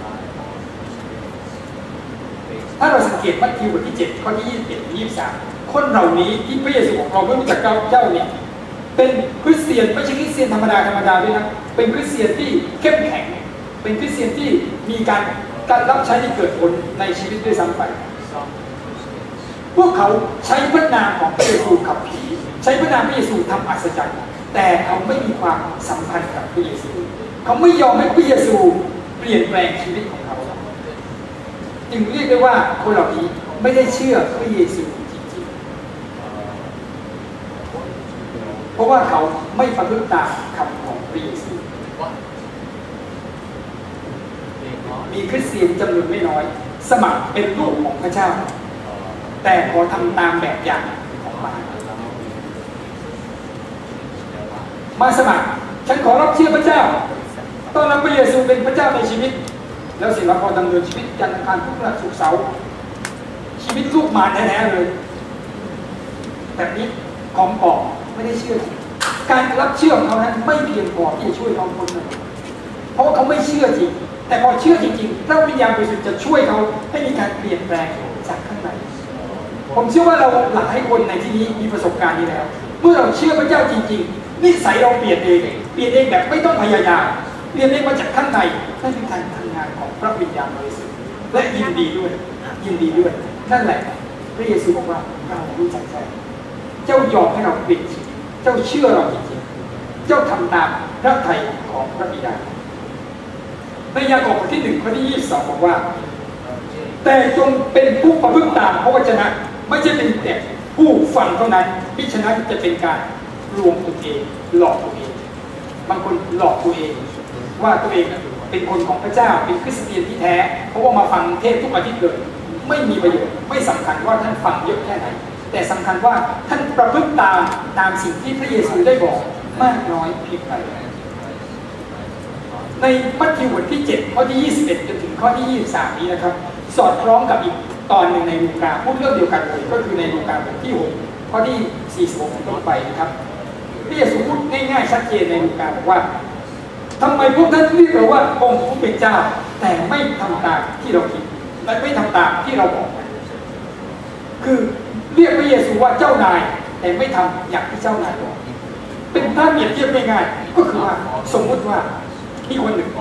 ถ้าเราสังเกตมัทธิวบทที่เจ็ดข้อที่ยี่สิบเอ็ดถึงยี่สิบสามคนเหล่านี้ที่พระเยซูบอกเราไม่รู้จักเจ้าเนี่ยเป็นคริสเตียนไม่ใช่คริสเตียนธรรมดาธรรมดาด้วยนะเป็นคริสเตียนที่เข้มแข็งเป็นคริสเตียนที่มีการการรับใช้ที่เกิดผลในชีวิตด้วยซ้ำไปพวกเขาใช้พระนามของพระเยซูขับผีใช้พระนามพระเยซูทำอัศจรรย์แต่เขาไม่มีความสัมพันธ์กับพระเยซูเขาไม่ยอมให้พระเยซูเปลี่ยนแปลงชีวิตของเขาจึงเรียกได้ว่าคนเหล่านี้ไม่ได้เชื่อพระเยซูจริงๆเพราะว่าเขาไม่ประพฤติตามคำของพระเยซูมีคริสเตียนจำนวนไม่น้อยสมัครเป็นลูกของพระเจ้าแต่ขอทำตามแบบอย่างของมารมาสมัครฉันขอรับเชื่อพระเจ้าต้อนรับพระเยซูเป็นพระเจ้าในชีวิตแล้วเสร็จแล้วพอดำเนินชีวิตจันทร์อังคารพุธพฤหัสศุกร์เสาร์ชีวิตลูกมารแท้ๆเลยแบบนี้ของปลอมไม่ได้เชื่อการรับเชื่อของเขานั้นไม่เพียงพอที่จะช่วยเขาพ้นเลยเพราะว่าเขาไม่เชื่อจริงแต่พอเชื่อจริงๆพระวิญญาณบริสุทธิ์จะช่วยเขาให้มีการเปลี่ยนแปลงจากข้างในผมเชื่อว่าเราหลายคนในที่นี้มีประสบการณ์นี้แล้วเมื่อเราเชื่อพระเจ้าจริงๆนิสัยเราเปลี่ยนเองเปลี่ยนเองแบบไม่ต้องพยายามเปลี่ยนเองมาจากข้างในนั่นเป็นการทำงานของพระวิญญาณบริสุทธิ์และยินดีด้วยยินดีด้วยนั่นแหละพระเยซูบอกว่าเรารู้จักใจเจ้ายอมให้เราเปลี่ยนชีวิตเจ้าเชื่อเราจริงๆเจ้าทำตามพระทัยของพระบิดาในยากอบบทที่หนึ่งข้อที่ยี่สิบสองบอกว่าแต่จงเป็นผู้ประพฤติตามพระวจนะไม่ใช่เป็นแต่ผู้ฟังเท่านั้นมิฉะนั้นจะเป็นการลวงตัวเองหลอกตัวเองบางคนหลอกตัวเองว่าตัวเองเป็นคนของพระเจ้าเป็นคริสเตียนที่แท้เพราะว่ามาฟังเทศทุกอาทิตย์เลยไม่มีประโยชน์ไม่สำคัญว่าท่านฟังเยอะแค่ไหนแต่สำคัญว่าท่านประพฤติตามตามสิ่งที่พระเยซูได้บอกมากน้อยเพียงใดในมัทธิวบทที่เจ็ดข้อที่ยี่สิบเอ็ดจนถึงข้อที่ยี่สิบสามนี้นะครับสอดคล้องกับอีกตอนหนึ่งในลูกาพูดเรื่องเดียวกันเลยก็คือในลูกาบทที่หกข้อที่สี่สิบหกเป็นต้นไปนะครับพระเยซูพูดง่ายๆชัดเจนในลูกาบอกว่าทำไมพวกท่านเรียกเราว่าองค์ผู้เป็นเจ้าแต่ไม่ทำตามที่เราคิดและไม่ทำตามที่เราบอกคือเรียกพระเยซูว่าเจ้านายแต่ไม่ทำอย่างที่เจ้านายบอกเป็นภาพเปรียบเทียบง่ายๆก็คือว่าสมมติว่ามีคนหนึ่ง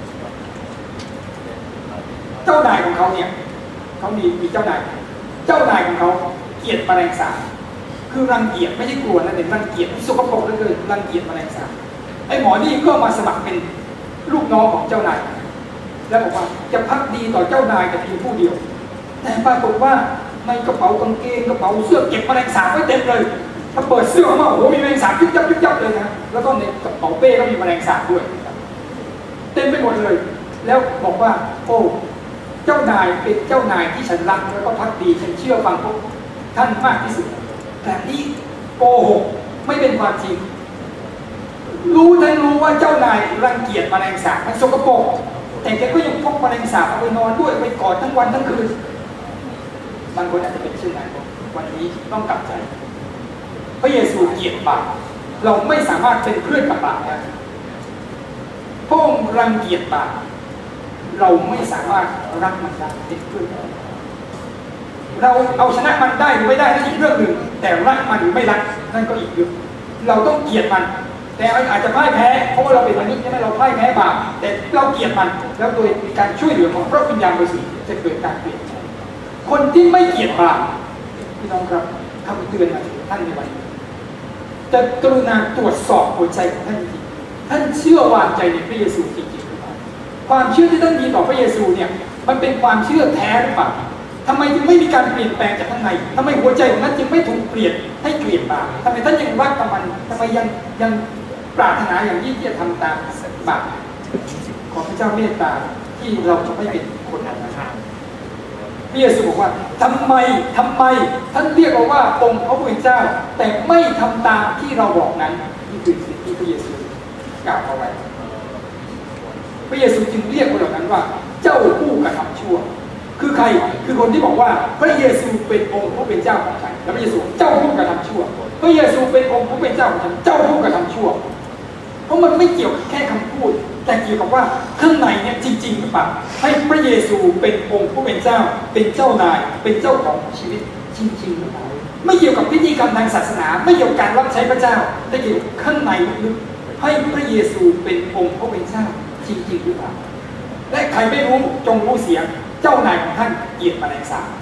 เจ้านายของเขาเนี่ยเขามีมีเจ้านายเจ้านายของเขาเกลียดแมลงสาบคือรังเกียจไม่ใช่กลัวนะแต่รังเกียจสกปรกเหลือเกินรังเกียจแมลงสาบไอ้หมอนี่ก็มาสมัครเป็นลูกน้องของเจ้านายแล้วบอกว่าจะพักดีต่อเจ้านายแต่เพียงผู้เดียวแต่ปรากฏว่าในกระเป๋ากางเกงกระเป๋าเสื้อเก็บแมลงสาบไว้เต็มเลยถ้าเปิดเสื้อออกมาโอ้โหมีแมลงสาบยุบยับยุบยับเลยนะแล้วก็ในกระเป๋าเป้ก็มีแมลงสาบด้วยเต็มไปหมดเลยแล้วบอกว่าโอ้เจ้านายเป็นเจ้านายที่ฉันรักแล้วก็พักดีฉันเชื่อฟังพวกท่านมากที่สุดแต่นี่โกหกไม่เป็นความจริงรู้ทั้งรู้ว่าเจ้านายรังเกียจแมลงสาบมันสกปรกแต่แกก็ยังพกแมลงสาบเอาไปนอนด้วยไปกอดทั้งวันทั้งคืนบางคนอาจจะเป็นเช่นนั้นวันนี้ต้องกลับใจพระเยซูเกลียดบาปเราไม่สามารถเป็นเพื่อนกับบาปได้พระองค์รังเกียจบาปเราไม่สามารถรักมันได้เป็นเพื่อนกันเราเอาชนะมันได้หรือไม่ได้นั่นอีกเรื่องหนึ่งแต่รักมันหรือไม่รักนั่นก็อีกเรื่องเราต้องเกลียดมันแต่อาจจะพ่ายแพ้เพราะว่าเราเป็นมนุษย์ใช่ไหมเราพ่ายแพ้บาปแต่เราเกลียดมันแล้วโดยการช่วยเหลือของพระวิญญาณบริสุทธิ์จะเกิดการเปลี่ยนแปลงคนที่ไม่เกลียดบาปพี่น้องครับคำเตือนมาถึงท่านในวันนี้จะกรุณาตรวจสอบหัวใจของท่านจริงๆท่านเชื่อวางใจในพระเยซูจริงๆหรือเปล่าความเชื่อที่ท่านมีต่อพระเยซูเนี่ยมันเป็นความเชื่อแท้หรือเปล่าทำไมจึงไม่มีการเปลี่ยนแปลงจากข้างในทำไมหัวใจของท่านจึงไม่ถูกเปลี่ยนให้เกลียดบาปทำไมท่านยังรักกับมันทำไมยังยังปรารถนาอย่างยิ่งที่จะทำตามบาปขอพระเจ้าเมตตาที่เราจะไม่เป็นคนนั้นพระเยซูบอกว่าทำไมทำไมท่านเรียกเราว่าองค์พระผู้เป็นเจ้าแต่ไม่ทำตามที่เราบอกนั้นนี่คือสิ่งที่พระเยซูกล่าวเอาไว้พระเยซูจึงเรียกคนเหล่านั้นว่าเจ้าผู้กระทำชั่วคือใครคือคนที่บอกว่าพระเยซูเป็นองค์ผู้เป็นเจ้าของฉันแล้วพระเยซูเจ้าผู้กระทำชั่วพระเยซูเป็นองค์ผู้เป็นเจ้าของฉันเจ้าผู้กระทำชั่วเพราะมันไม่เกี่ยวแค่คำพูดแต่เกี่ยวกับว่าข้างในเนี่ยจริงๆหรือเปล่าให้พระเยซูเป็นองค์ผู้เป็นเจ้าเป็นเจ้านายเป็นเจ้าของชีวิตจริงๆหรือเปล่าไม่เกี่ยวกับพิธีกรรมทางศาสนาไม่เกี่ยวกับการรับใช้พระเจ้าแต่เกี่ยวกับข้างในลึกๆให้พระเยซูเป็นองค์ผู้เป็นเจ้าจริงๆหรือเปล่าและใครไม่รู้จงรู้เสียงเจ้านายของท่านเกลียดแมลงสาบ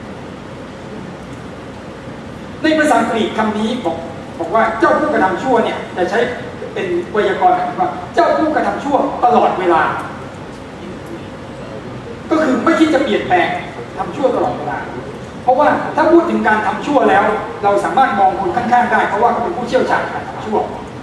ในภาษาอังกฤษคำนี้บอกบอกว่าเจ้าผู้กระทำชั่วเนี่ยจะใช้เป็นไวยากรณ์ว่าเจ้าผู้กระทำชั่วตลอดเวลาก็คือไม่คิดจะเปลี่ยนแปลงทำชั่วตลอดเวลาเพราะว่าถ้าพูดถึงการทำชั่วแล้วเราสามารถมองคนข้างๆได้เพราะว่าเขาเป็นผู้เชี่ยวชาญการทำชั่ว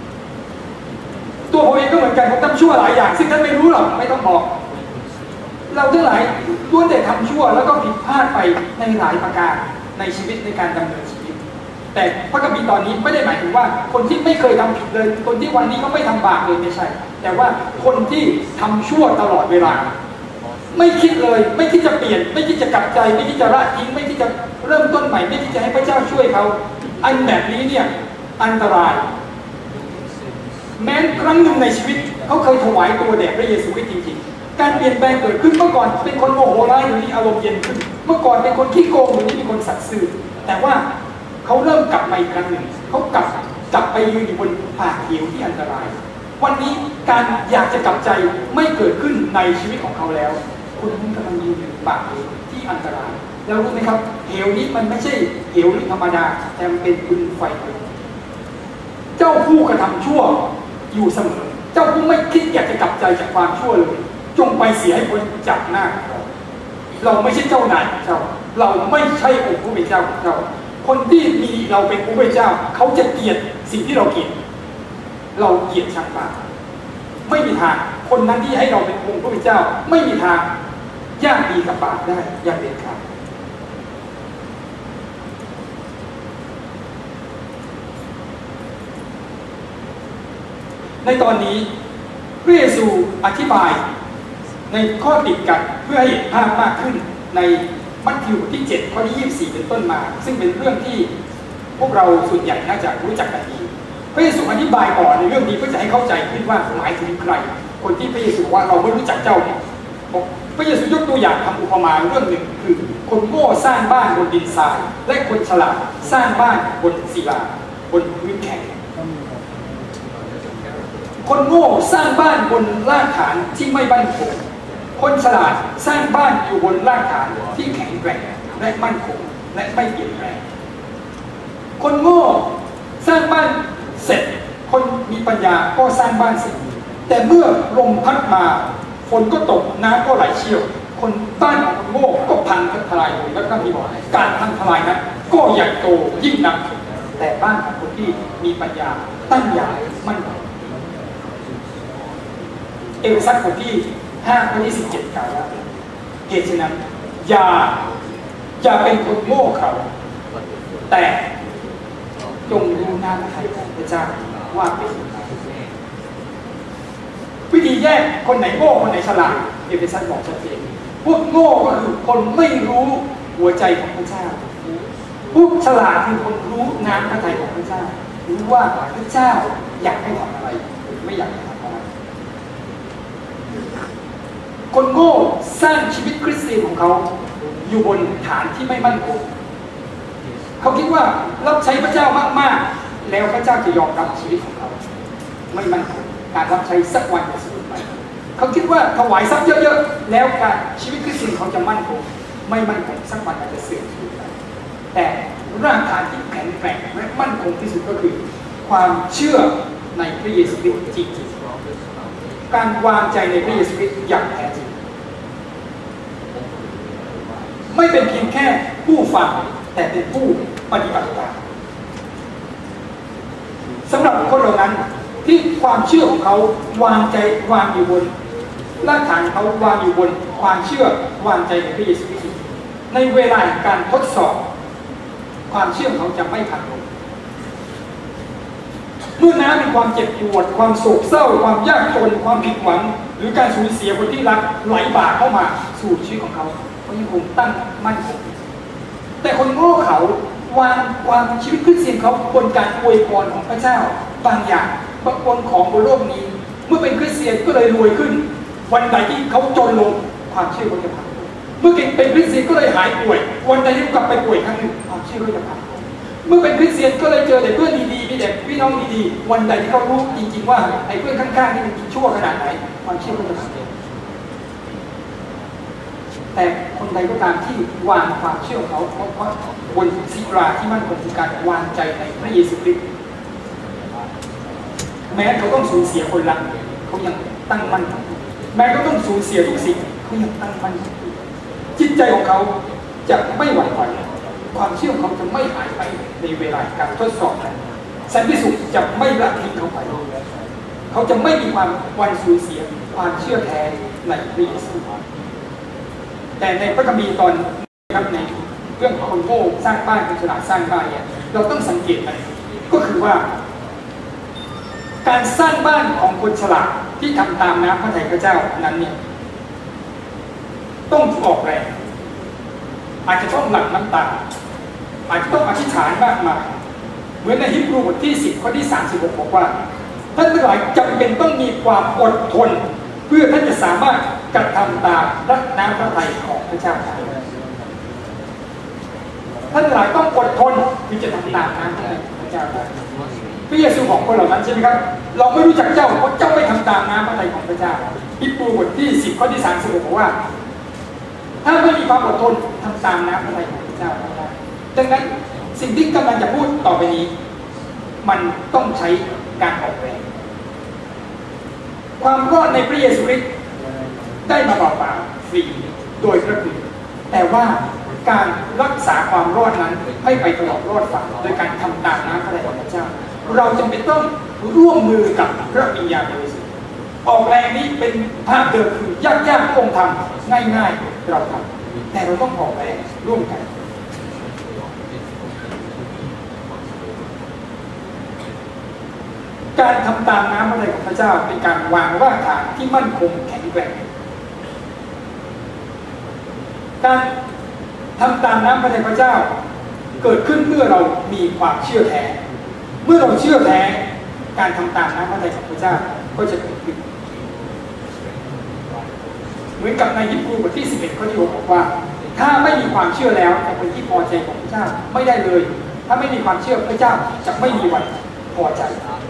ตัวผมเองก็เหมือนกันผมทำชั่วหลายอย่างซึ่งท่านไม่รู้หรอกไม่ต้องบอกเราทั้งหลายล้วนแต่ทำชั่วแล้วก็ผิดพลาดไปในหลายประการในชีวิตในการดำเนินชีวิตแต่พระคัมภีร์ตอนนี้ไม่ได้หมายถึงว่าคนที่ไม่เคยทำผิดเลยคนที่วันนี้ก็ไม่ทำบาปเลยไม่ใช่แต่ว่าคนที่ทำชั่วตลอดเวลาไม่คิดเลยไม่คิดจะเปลี่ยนไม่คิดจะกลับใจไม่คิดจะละทิ้งไม่คิดจะเริ่มต้นใหม่ไม่คิดจะให้พระเจ้าช่วยเขาอันแบบนี้เนี่ยอันตรายแม้ครั้งหนึ่งในชีวิตเขาเคยถวายตัวแด่พระเยซูจริงๆการเปลี่ยนแปลงเกิดขึ้นเมื่อก่อนเป็นคนโมโหร้ายหรือมีอารมณ์เย็นขึ้นเมื่อก่อนเป็นคนขี้โกงหรือมีคนสัตย์ซื่อแต่ว่าเขาเริ่มกลับมาอีกครั้งหนึ่งเขากลับกลับไปยืนอยู่บนปากเหวที่อันตรายวันนี้การอยากจะกลับใจไม่เกิดขึ้นในชีวิตของเขาแล้วคุณกำลังยืนอยู่ปากเหวที่อันตรายแล้วรู้ไหมครับเหวนี้มันไม่ใช่เหวธรรมดาแต่มันเป็นบึงไฟเจ้าผู้กระทำชั่วอยู่เสมอเจ้าผู้ไม่คิดอยากจะกลับใจจากความชั่วเลยจงไปเสียให้พ้นจากหน้าเราเราไม่ใช่เจ้านายของเจ้าเราไม่ใช่องค์ผู้เป็นเจ้าของเจ้าคนที่มีเราเป็นผู้เป็นเจ้าเขาจะเกลียดสิ่งที่เราเกลียดเราเกลียดชังบาปไม่มีทางคนนั้นที่ให้เราเป็นองค์ผู้เป็นเจ้าไม่มีทางยากดีกับบาปได้อย่างเด็ดขาดในตอนนี้พระเยซูอธิบายในข้อติดกันเพื่อให้เห็นภาพมากขึ้นในมัทธิวบทที่เจ็ดข้อที่ยี่สิบสี่เป็นต้นมาซึ่งเป็นเรื่องที่พวกเราส่วนใหญ่น่าจะรู้จักกันดีพระเยซูอธิบายก่อนในเรื่องนี้เพื่อจะให้เข้าใจขึ้นว่าหมายถึงใครคนที่พระเยซูว่าเราไม่รู้จักเจ้าเนี่ยพระเยซูยกตัวอย่างทำอุปมาเรื่องหนึ่งคือคนโง่สร้างบ้านบนดินทรายและคนฉลาดสร้างบ้านบนศิลาบนพื้นแข็งคนโง่สร้างบ้านบนรากฐานที่ไม่มั่นคงคนฉลาดสร้างบ้านอยู่บนรากฐานที่แข็งแกร่งและมั่นคงและไม่เปลี่ยนแปลงคนโง่สร้างบ้านเสร็จคนมีปัญญาก็สร้างบ้านเสร็จแต่เมื่อลมพัดมาฝนก็ตกน้ำก็ไหลเชี่ยวคนบ้านของคนโง่ก็พังทลายลงแล้วก็มีบอกการพังทลายนั้นก็ใหญ่โตยิ่งนักแต่บ้านของคนที่มีปัญญาตั้งอย่างมั่นคงเอเฟซัสบทที่ห้าข้อที่สิบเจ็ดกล่าวว่าเหตุฉะนั้นอย่าอย่าเป็นคนโง่เขลาแต่จงรู้หน้าพระทัยของพระเจ้าว่าเป็นวิธีแยกคนไหนโง่คนไหนฉลาดเอเฟซัสบอกชัดเจนพวกโง่ก็คือคนไม่รู้หัวใจของพระเจ้าพวกฉลาดคือคนรู้น้ำพระทัยของพระเจ้ารู้ว่าพระเจ้าอยากให้ทำอะไรไม่อยากให้ทำอะไรคนโง่สร้างชีวิตคริสเตียนของเขาอยู่บนฐานที่ไม่มั่นคงเขาคิดว่ารับใช้พระเจ้ามากๆแล้วพระเจ้าจะยอมรับชีวิตของเขาไม่มั่นคงการรับใช้สักวันจะสูญไปเขาคิดว่าถวายทรัพย์เยอะๆแล้วการชีวิตคริสเตียนเขาจะมั่นคงไม่มั่นคงสักวันอาจจะเสื่อมสูญไปแต่รากฐานที่แข็งแกร่งและมั่นคงที่สุดก็คือความเชื่อในพระเยซูคริสต์จริงๆการวางใจในพระเยซูคริสต์อย่างแท้จริงไม่เป็นเพียงแค่ผู้ฟังแต่เป็นผู้ปฏิบัติตามสำหรับคนเหล่านั้นที่ความเชื่อของเขาวางใจวางอยู่บนรากฐานเขาวางอยู่บนความเชื่อวางใจในพระเยซูคริสต์ในเวลาการทดสอบความเชื่อของเขาจะไม่พังลงเมื่อน้ำมีความเจ็บปวดความโศกเศร้าความยากจนความผิดหวังหรือการสูญเสียคนที่รักไหลบ่าเข้ามาสู่ชีวิตของเขาเขายังคงตั้งมั่นคงแต่คนโง่เขาวางวางชีวิตคริสเตียนเขาบนการอวยพรของพระเจ้าบางอย่างบางคนของบนโลกนี้เมื่อเป็นคริสเตียนก็เลยรวยขึ้นวันใดที่เขาจนลงความเชื่อเขาจะพังเมื่อเป็นคริสเตียนก็เลยหายป่วยวันใดที่กลับไปป่วยครั้งหนึ่งความเชื่อเขาจะพังเมื่อเป็นคริสเตียนก็เลยเจอแต่เพื่อนดีๆมีแต่พี่น้องดีๆวันใดที่เขารู้จริงๆว่าไอ้เพื่อนข้างๆนี่มันชั่วขนาดไหนความเชื่อเขาจะพังแต่คนใดก็ตามที่วางความเชื่อของเขาเพราะบนศิลาที่มั่นคงคือการวางใจในพระเยซูคริสต์แม้เขาต้องสูญเสียคนรักเขายังตั้งมั่นแม้เขาต้องสูญเสียทุกสิ่งเขายังตั้งมั่นจิตใจของเขาจะไม่หวั่นไหวความเชื่อของเขาจะไม่หายไปในเวลาการทดสอบนั้นสันติสุขจะไม่ละทิ้งเขาไปเขาจะไม่มีความวันสูญเสียความเชื่อแท้ในพระเยซูแต่ในพระคัมภีร์ตอนครับในเรื่องของคนโง่สร้างบ้านคนฉลาดสร้างบ้านเนี่ยเราต้องสังเกตอะไรก็คือว่าการสร้างบ้านของคนฉลาดที่ทำตามน้ำพระทัยพระเจ้านั้นเนี่ยต้องออกแรงอาจจะต้องหลั่งน้ำตาอาจจะต้องอธิษฐานมากมายเหมือนในฮิบรูบทที่สิบข้อที่สามสิบหกบอกว่าท่านทั้งหลายจำเป็นต้องมีความอดทนเพื่อท่านจะสามารถกระทำตามพระน้ำพระทัยของพระเจ้าได้ท่านหลายต้องอดทนที่จะทำตามน้ำพระทัยของพระเจ้าได้พระเยซูบอกคนเหล่านั้นใช่ไหมครับเราไม่รู้จักเจ้าเพราะเจ้าไม่ทำตามน้ำพระทัยของพระเจ้าฮิบรูบทที่สิบข้อที่สามสิบหกบอกว่าถ้าไม่มีความอดทนทำตามน้ำพระทัยของพระเจ้าไม่ได้ดังนั้นสิ่งที่กำลังจะพูดต่อไปนี้มันต้องใช้การออกแรงความรอดในพระเยซูคริสต์ได้มาเปล่าๆฟรีโดยพระคุณแต่ว่าการรักษาความรอดนั้นให้ไปตลอดรอดฝั่งโดยการทำตามน้ำพระทัยของพระเจ้าเราจำเป็นต้องร่วมมือกับพระวิญญาณบริสุทธิ์ออกแรงนี้เป็นภาพเดิมคือยากๆพระองค์ทำง่ายๆเราทำแต่เราต้องออกแรงร่วมกันการทำตามน้ำพระทัยของพระเจ้าเป็นการวางรากฐานที่มั่นคงแข็งแกร่งการทำตามน้ำพระทัยพระเจ้าเกิดขึ้นเมื่อเรามีความเชื่อแท้เมื่อเราเชื่อแท้การทำตามน้ำพระทัยของพระเจ้าก็จะเกิดขึ้นเหมือนกับในยิบรูบทที่สิบเอ็ดข้อที่หกบอกว่าถ้าไม่มีความเชื่อแล้วจะเป็นที่พอใจของพระเจ้าไม่ได้เลยถ้าไม่มีความเชื่อพระเจ้าจะไม่มีวันพอใจ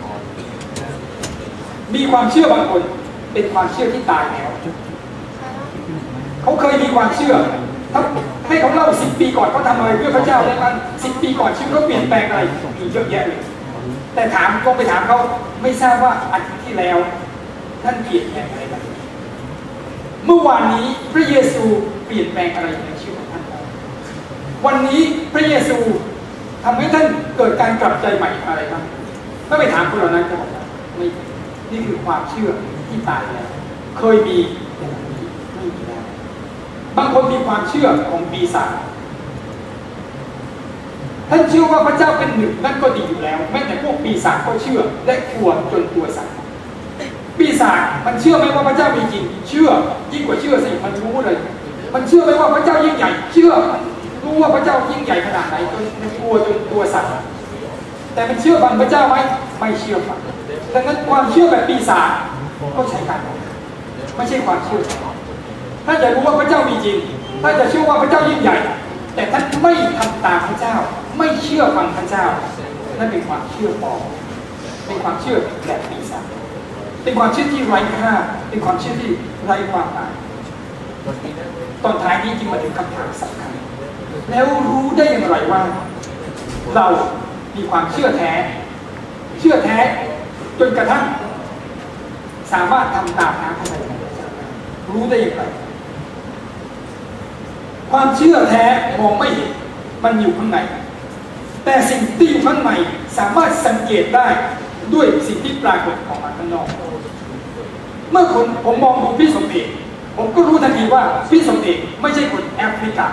มีความเชื่อบางคนเป็นความเชื่อที่ตายแล้วเขาเคยมีความเชื่อถ้าให้เขาเล่าสิบปีก่อนเขาทำอะไรเพื่อพระเจ้าได้บ้างสิบปีก่อนชีวิตเขาเปลี่ยนแปลงอะไรมีเยอะแยะเลยแต่ถามก็ไปถามเขาไม่ทราบว่าอาทิตย์ที่แล้วท่านเปลี่ยนแปลงอะไรบ้างเมื่อวานนี้พระเยซูเปลี่ยนแปลงอะไรในชีวิตของท่านวันนี้พระเยซูทำให้ท่านเกิดการกลับใจใหม่อะไรบ้างถ้าไปถามคนเหล่านั้นเขาบอกว่าไม่นี่คือความเชื่อที่ตายแล้วเคยมีแต่ไม่มีแล้วบางคนมีความเชื่อของปีศาจท่านเชื่อว่าพระเจ้าเป็นหนึ่งนั่นก็ดีอยู่แล้วแม้แต่พวกปีศาจก็เชื่อและกลัวจนตัวสั่นปีศาจมันเชื่อไหมว่าพระเจ้ามีจริงเชื่อยิ่งกว่าเชื่อสิมันรู้เลยมันเชื่อไหมว่าพระเจ้ายิ่งใหญ่เชื่อรู้ว่าพระเจ้ายิ่งใหญ่ขนาดไหนจนมันกลัวจนตัวสั่นแต่มันเชื่อฟังพระเจ้าไหมไม่เชื่อฟังดังนั้นความเชื่อแบบปีศาจก็ใช้การไม่ใช่ความเชื่อถ้าจะรู้ว่าพระเจ้ามีจริงถ้าจะเชื่อว่าพระเจ้ายิ่งใหญ่แต่ท่านไม่ทำตามพระเจ้าไม่เชื่อฟังพระเจ้านั่นเป็นความเชื่อปลอมเป็นความเชื่อแบบปีศาจเป็นความเชื่อที่ไร้ค่าเป็นความเชื่อที่ไร้ความหมายตอนท้ายนี้จึงมาถึงคำถามสำคัญแล้วรู้ได้อย่างไรว่าเรามีความเชื่อแท้เชื่อแท้จนกระทั่งสามารถทำตามน้ำพระทัยของพระเจ้ารู้ได้อย่างไรความเชื่อแท้มองไม่เห็นมันอยู่ข้างในแต่สิ่งที่อยู่ข้างในสามารถสังเกตได้ด้วยสิ่งที่ปรากฏออกมาข้างนอกเมื่อคนผมมองดูพี่สมเด็จผมก็รู้ทันทีว่าพี่สมเด็จไม่ใช่คนแอฟริกา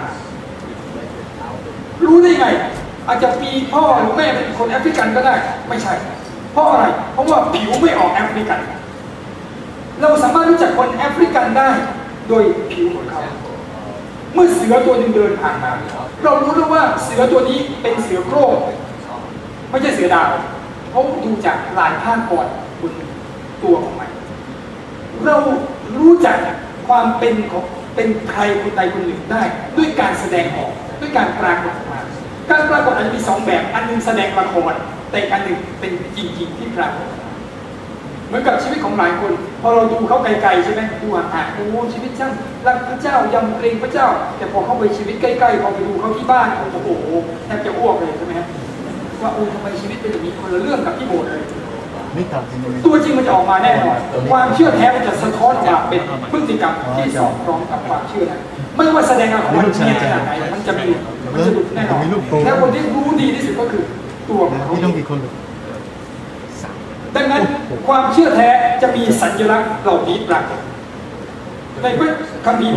รู้ได้ไงอาจจะมีพ่อหรือแม่เป็นคนแอฟริกันก็ได้ไม่ใช่เพราะอะไรเพราะว่าผิวไม่ออกแอฟริกันเราสามารถรู้จักคนแอฟริกันได้โดยผิวของเขาเมื่อเสือตัวหนึ่งเดินผ่านมาเรารู้แล้วว่าเสือตัวนี้เป็นเสือโคร่งไม่ใช่เสือดาวเพราะดูจากลายผ้าก่อนบนตัวของมันเรารู้จักความเป็นของเป็นใครคนใดคนหนึ่งได้ด้วยการแสดงออกด้วยการปรากฏออกมาการปรากฏอาจจะมีสองแบบอันหนึ่งแสดงละครแต่อันหนึ่งเป็นจริงๆที่ปรากฏเหมือนกับชีวิตของหลายคนพอเราดูเขาไกลๆใช่ไหมดูห่างๆโอ้ชีวิตช่างรักพระเจ้ายำเกรงพระเจ้าแต่พอเข้าไปชีวิตใกล้ๆพอไปดูเขาที่บ้านโอ้โหแทบจะอ้วกเลยใช่ไหมฮะว่าโอ้ทำไมชีวิตเป็นอย่างนี้คนละเรื่องกับที่โบสถ์เลยตัวจริงมันจะออกมาแน่นอนความเชื่อแท้มันจะสะท้อนออกมาเป็นพฤติกรรมที่สอดคล้องกับความเชื่อนั้นไม่ว่าแสดงละครเนียนขนาดไหนมันจะมีมันจะดุแน่นอนและคนที่รู้ดีที่สุดก็คือตัวของเขาดังนั้นความเชื่อแท้จะมีสัญลักษณ์เหล่านี้ปรากฏในพระคัมภีร์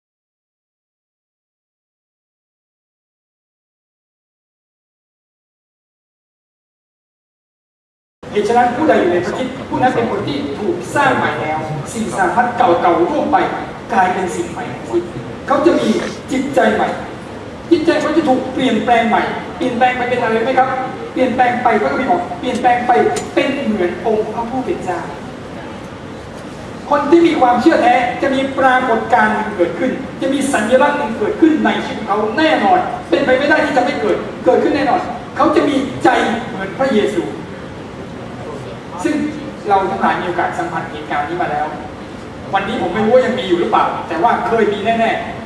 เหตุฉะนั้นผู้ใดอยู่ในพระคริสต์ผู้นั้นเป็นคนที่ถูกสร้างใหม่แล้วสิ่งสารพัดเก่าๆร่วงไปกลายเป็นสิ่งใหม่ที่เขาจะมีจิตใจใหม่จิตใจเขาจะถูกเปลี่ยนแปลงใหม่เปลี่ยนแปลงไปเป็นอะไรไหมครับเปลี่ยนแปลงไปพระคัมภีร์บอกเปลี่ยนแปลงไปเป็นเหมือนองค์พระผู้เป็นเจ้าคนที่มีความเชื่อแท้จะมีปรากฏการณ์เกิดขึ้นจะมีสัญลักษณ์เกิดขึ้นในชีวิตเขาแน่นอนเป็นไปไม่ได้ที่จะไม่เกิดเกิดขึ้นแน่นอนเขาจะมีใจเหมือนพระเยซูซึ่งเราทั้งหลายมีโอกาสสัมผัสเหตุการณ์นี้มาแล้ววันนี้ผมไม่รู้ว่ายังมีอยู่หรือเปล่าแต่ว่าเคยมีแน่ๆ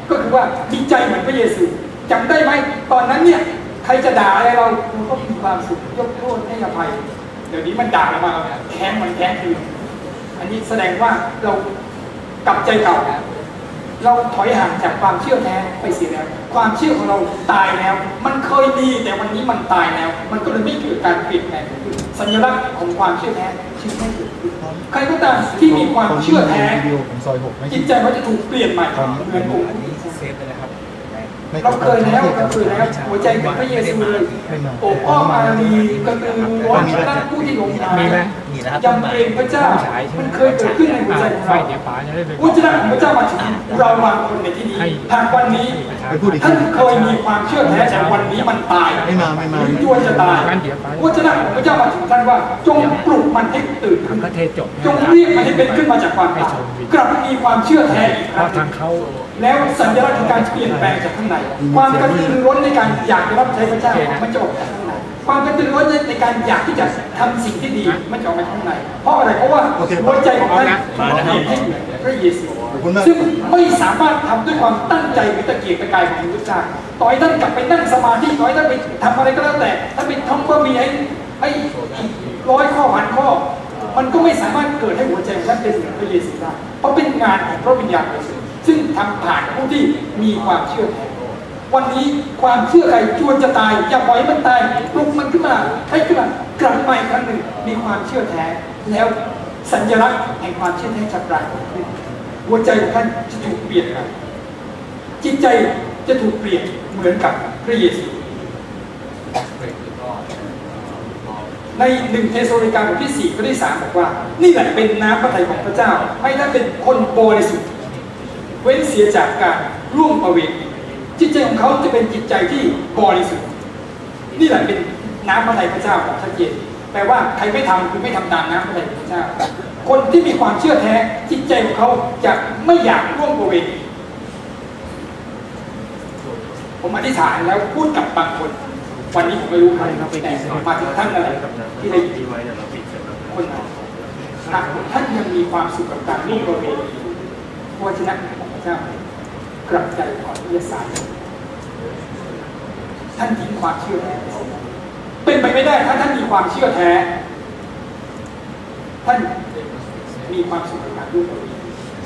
ก็คือว่ามีใจเหมือนพระเยซูจำได้ไหมตอนนั้นเนี่ยใครจะด่าอะไรเราเราก็มีความสุขยกโทษให้อภัยเดี๋ยวนี้มันด่าเรามาแค้นมันแค้นคืนอันนี้แสดงว่าเรากลับใจเก่าเราถอยห่างจากความเชื่อแท้ไปเสียแล้วความเชื่อของเราตายแล้วมันเคยดีแต่วันนี้มันตายแล้วมันก็เลยไม่เกิดการเปลี่ยนแปลงสัญลักษณ์ของความเชื่อแท้ชื่อไม่เกิดขึ้นใครก็ตามที่มีความเชื่อแท้จิตใจเขาจะถูกเปลี่ยนใหม่เหมือนองค์เซฟเลยนะครับเราเคยแล้วเราเคยแล้วหัวใจของพระเยซูเลยโอบอ้อมอารีกระตือรือร้นนั่งผู้ที่หลงทางยำเกรงพระเจ้ามันเคยเกิดขึ้นในหัวใจของเราอุจจาระของพระเจ้ามาถึงเราบางคนในที่นี้หากวันนี้ท่านเคยมีความเชื่อแท้แต่วันนี้มันตายไม่มาไม่มาหรือตัวจะตายอุจจาระของพระเจ้ามาถึงท่านว่าจงปลุกมันให้ตื่นขึ้นจงเรียกมันให้เป็นขึ้นมาจากความตายกลับมีความเชื่อแท้อีกครั้งแล้วสัญลักษณ์ของการเปลี่ยนแปลงจากข้างในความกระตือรือร้นในการอยากจะรับใช้พระเจ้ามันจะออกจากข้างในความกระตือรือร้นในการอยากที่จะทำสิ่งที่ดีมันจะออกมาข้างในเพราะอะไรเพราะว่าหัวใจของท่านเปลี่ยนให้เหมือนพระเยซูซึ่งไม่สามารถทำด้วยความตั้งใจหรือตะเกียกตะกายของมนุษย์ได้ต่อให้ท่านกลับไปนั่งสมาธิต่อให้ท่านไปทำอะไรก็แล้วแต่ถ้าไปท่องพระบีให้ให้ร้อยข้อพันข้อมันก็ไม่สามารถเกิดให้หัวใจของท่านเป็นเหมือนพระเยซูได้เพราะเป็นงานของพระวิญญาณบริสุทธิ์ซึ่งทำผ่านผู้ที่มีความเชื่อแท้วันนี้ความเชื่อใครจวนจะตายอย่าปล่อยมันตายปลุกมันขึ้นมาให้ขึ้นมากลับมาอีกครั้งหนึ่งมีความเชื่อแท้แล้วสัญลักษณ์แห่งความเชื่อแท้จะปรากฏขึ้นหัวใจของท่านจะถูกเปลี่ยนไปจิตใจจะถูกเปลี่ยนเหมือนกับพระเยซูในหนึ่งเทสโลนิกาบทที่สี่ข้อที่สามบอกว่านี่แหละเป็นน้ำพระทัยของพระเจ้าให้ท่านเป็นคนบริสุทธิ์เว้นเสียจากการร่วมประเวณีจิตใจของเขาจะเป็นจิตใจที่บริสุทธิ์นี่แหละเป็นน้ำพระทัยพระเจ้าของชัดเจนแปลว่าใครไม่ทำคือไม่ทำตามน้ำพระทัยของพระเจ้าคนที่มีความเชื่อแท้จิตใจของเขาจะไม่อยากร่วมประเวณีผมอธิษฐานแล้วพูดกับบางคนวันนี้ผมไม่รู้ใครแต่มาถึงท่านอะไรที่ได้ยินคนนั้นท่านยังมีความสุขกับการร่วมประเวณีพระวจนะของพระเจ้ากลับใจก่อนที่จะสายท่านทิ้งความเชื่อแท้เป็นไปไม่ได้ถ้าท่านมีความเชื่อแท้ท่านมีความสุขกับการร่วมประเวณี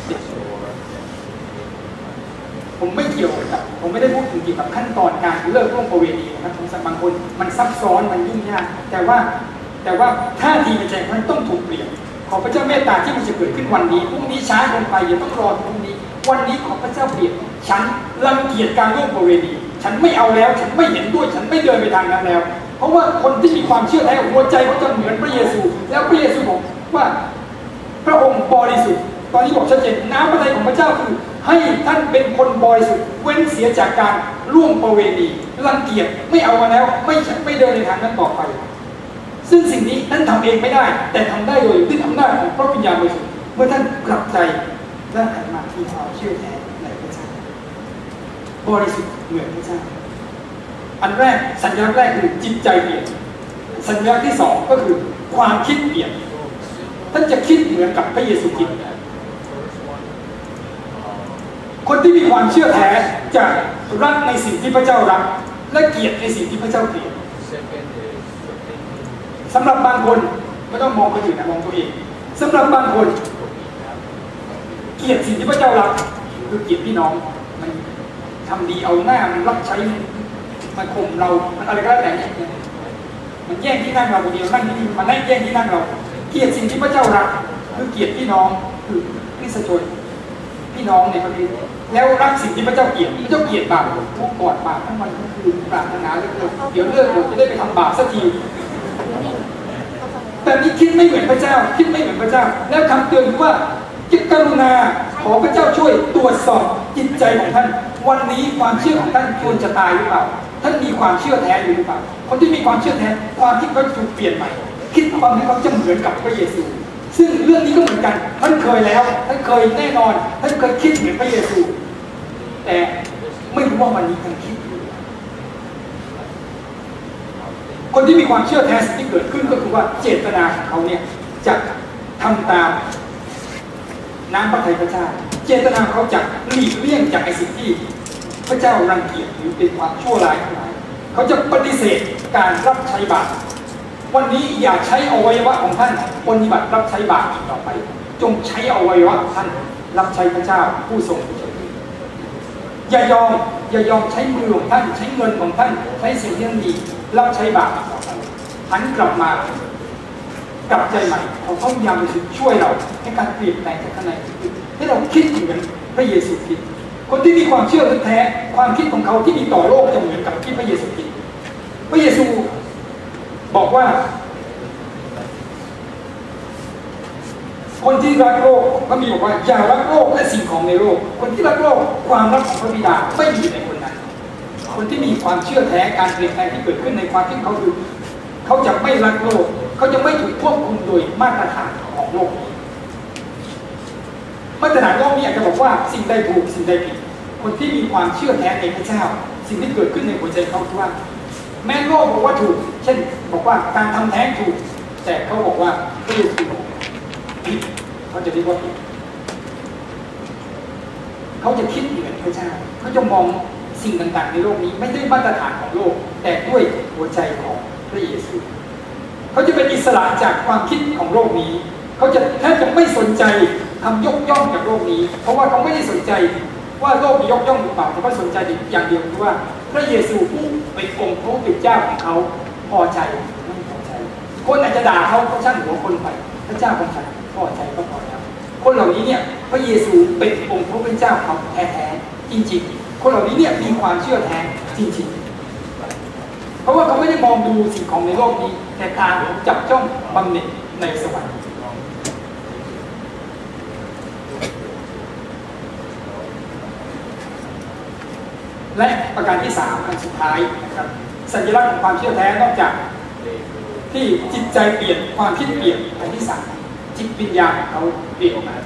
ผมไม่เกี่ยวกับผมไม่ได้พูดถึงเกี่ยวกับขั้นตอนการเลิกร่วมประเวณีนะครับของบางคนมันซับซ้อนมันยุ่งยากแต่ว่าแต่ว่าท่าทีในใจมันต้องถูกเปลี่ยนขอพระเจ้าเมตตาที่มันจะเกิดขึ้นวันนี้พรุ่งนี้ช้าเกินไปอย่าต้องรอพรุ่งนี้วันนี้ขอพระเจ้าเปลี่ยนฉันรังเกียจการร่วมประเวณีฉันไม่เอาแล้วฉันไม่เห็นด้วยฉันไม่เดินไปทางนั้นแล้วเพราะว่าคนที่มีความเชื่อแท้หัวใจเขาจะเหมือนพระเยซูแล้วพระเยซูบอกว่าพระองค์บริสุทธิ์ตอนนี้บอกชัดเจนน้ำพระทัยของพระเจ้าคือให้ท่านเป็นคนบริสุทธิ์เว้นเสียจากการร่วมประเวณีรังเกียจไม่เอามาแล้วไม่ไม่เดินในทางนั้นต่อไปซึ่งสิ่งนี้ท่านทำเองไม่ได้แต่ทำได้โดยด้วยอำนาจของพระวิญญาณบริสุทธิ์เมื่อท่านกลับใจและหันมาที่ความเชื่อแท้ในพระเจ้าบริสุทธิ์เหมือนพระเจ้าอันแรกสัญลักษณ์แรกคือจิตใจเปลี่ยนสัญลักษณ์ที่สองก็คือความคิดเปลี่ยนท่านจะคิดเหมือนกับพระเยซูคริสต์คนที่มีความเชื่อแท้จะรักในสิ่งที่พระเจ้ารักและเกลียดในสิ่งที่พระเจ้าเกลียดสำหรับบางคนไม่ต้องมองคนอื่นนะมองตัวเองสำหรับบางคนเกลียดสิ่งที่พระเจ้ารักคือเกลียดพี่น้องมันทำดีเอาหน้ามันรับใช้มันข่มเรามันอะไรก็แล้วแต่เนี่ยมันแย่งที่นั่งเราคนเดียวนั่งที่นี่มันได้แย่งที่นั่งเราเกลียดสิ่งที่พระเจ้ารักคือเกลียดพี่น้องคือคริสตชนพี่น้องในพระคริสต์แล้วรักสิ่งที่พระเจ้าเกลียดพระเจ้าเกลียดบาปทุกกอดบาปทั้งวันทั้งคืนปรารถนาเลิกเดี๋ยวเลิกเดี๋ยวจะได้ไปทำบาปสักทีแต่นี้คิดไม่เหมือนพระเจ้าคิดไม่เหมือนพระเจ้าแล้วคำเตือนว่าจิตกรุณาขอพระเจ้าช่วยตรวจสอบจิตใจของท่านวันนี้ความเชื่อของท่านควรจะตายหรือเปล่าท่านมีความเชื่อแท้อยู่หรือเปล่าคนที่มีความเชื่อแท้ความคิดเขาถูกเปลี่ยนใหม่คิดความคิดเขาจะเหมือนกับพระเยซูซึ่งเรื่องนี้ก็เหมือนกันท่านเคยแล้วท่านเคยแน่นอนท่านเคยคิดเหมือนพระเยซูแต่ไม่รู้ว่าวันนี้ท่านคิดคนที่มีความเชื่อแท้สิ่งที่เกิดขึ้นก็คือว่าเจตนาของเขาเนี่ยจะทำตามน้ำพระทัยพระเจ้าเจตนาเขาจะหลีกเลี่ยงจากไอ้สิ่งที่พระเจ้ารังเกียจหรือเป็นความชั่วร้ายทั้งหลายเขาจะปฏิเสธการรับใช้บาปวันนี้อย่าใช้อวัยวะของท่านปฏิบัติรับใช้บาปอีกต่อไปจงใช้อวัยวะของท่านรับใช้พระเจ้าผู้ทรงพระชนอย่ายอมอย่ายอมใช้มือของท่านใช้เงินของท่านใช้สิ่งที่ดีรับใช้บาปต่อไปหันกลับมากลับใจใหม่เขาพยายามไปช่วยเราให้การเปลี่ยนแปลงจากข้างในให้เราคิดเหมือนพระเยซูคิดคนที่มีความเชื่อแท้ความคิดของเขาที่มีต่อโลกจะเหมือนกับที่พระเยซูคิดพระเยซูบอกว่าคนที่รักโลกพระบิดาบอกว่าอย่ารักโลกและสิ่งของในโลกคนที่รักโลกความรักของพระบิดาไม่มีในคนนั้นคนที่มีความเชื่อแท้การเปลี่ยนแปลงที่เกิดขึ้นในความคิดเขาคือเขาจะไม่รักโลกเขาจะไม่ถูกควบคุมโดยมาตรฐานของโลกมาตรฐานโลกนี้อาจจะบอกว่าสิ่งใดถูกสิ่งใดผิดคนที่มีความเชื่อแท้ในพระเจ้าสิ่งที่เกิดขึ้นในหัวใจเขาคือว่าแม้โลกบอกว่าถูกเช่นบอกว่าการทำแท้งถูกแต่เขาบอกว่าพระเยซูผิดเขาจะเรียกว่าผิดเขาจะคิดเหมือนพระเจ้าเขาจะมองสิ่งต่างๆในโลกนี้ไม่ได้มาตรฐานของโลกแต่ด้วยหัวใจของพระเยซูเขาจะเป็นอิสระจากความคิดของโลกนี้เขาจะแทบจะไม่สนใจคำยกย่องจากโลกนี้เพราะว่าเขาไม่ได้สนใจว่าโลกมียกย่องหรือเปล่าแต่เขาสนใจอย่างเดียวคือว่าพระเยซูผู้เป็นองค์พระผู้เป็นเจ้าของเขาพอใจไม่พอใจคนอาจจะด่าเขาเขาช่างหัวคนไปพระเจ้าของฉันพอใจก็พอแล้วคนเหล่านี้เนี่ยพระเยซูเป็นองค์พระผู้เป็นเจ้าเขาแท้ๆจริงๆคนเหล่านี้เนี่ยมีความเชื่อแท้จริงๆเพราะว่าเขาไม่ได้มองดูสิ่งของในโลกนี้แต่ตาจับจ้องบำเหน็จในสวรรค์และประการที่สามอันสุดท้ายนะครับสัญลักษณ์ของความเชื่อแท้นอกจากที่จิตใจเปลี่ยนความคิดเปลี่ยนอันที่สามจิตวิญญาณเขาเปลี่ยนมา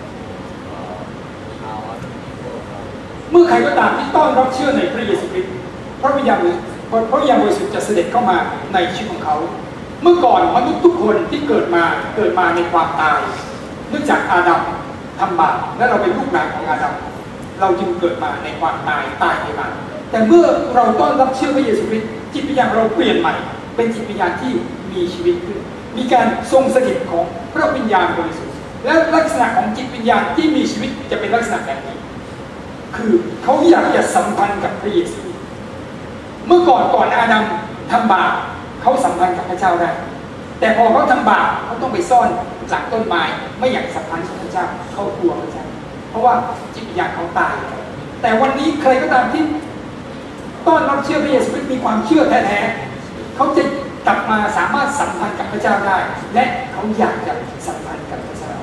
เมื่อใครก็ตามที่ต้อนรับเชื่อในพระเยซูคริสต์พระวิญญาณพระวิญญาณบริสุทธิ์จะเสด็จเข้ามาในชีวิตของเขาเมื่อก่อนมนุษย์ทุกคนที่เกิดมาเกิดมาในความตายเนื่องจากอาดัมทำบาปและเราเป็นลูกหลานของอาดัมเราจึงเกิดมาในความตายตายในบาปแต่เมื่อเราต้อนรับเชื่อพระเยซูคริสต์จิตวิญญาณเราเปลี่ยนใหม่เป็นจิตวิญญาณที่มีชีวิตขึ้นมีการทรงสถิตของพระวิญญาณบริสุทธิ์และลักษณะของจิตวิญญาณที่มีชีวิตจะเป็นลักษณะแบบนี้คือเขาอยากจะสัมพันธ์กับพระเยซูเมื่อก่อนก่อนอาดัมทำบาปเขาสัมพันธ์กับพระเจ้าได้แต่พอเขาทำบาปเขาต้องไปซ่อนหลังต้นไม้ไม่อยากสัมพันธ์กับพระเจ้าเขากลัวพระเจ้าเพราะว่าจิตวิญญาณเขาตายแต่วันนี้ใครก็ตามที่ต้อนรับเชื่อพระเยซูคริสต์มีความเชื่อแท้ๆเขาจะกลับมาสามารถสัมพันธ์กับพระเจ้าได้และเขาอยากจะสัมพันธ์กับพระเจ้า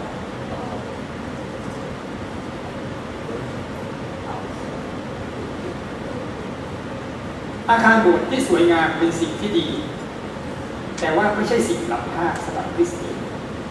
อาคารโบสถ์ที่สวยงามเป็นสิ่งที่ดีแต่ว่าไม่ใช่สิ่งล้ำค่าสำหรับคริสเตียน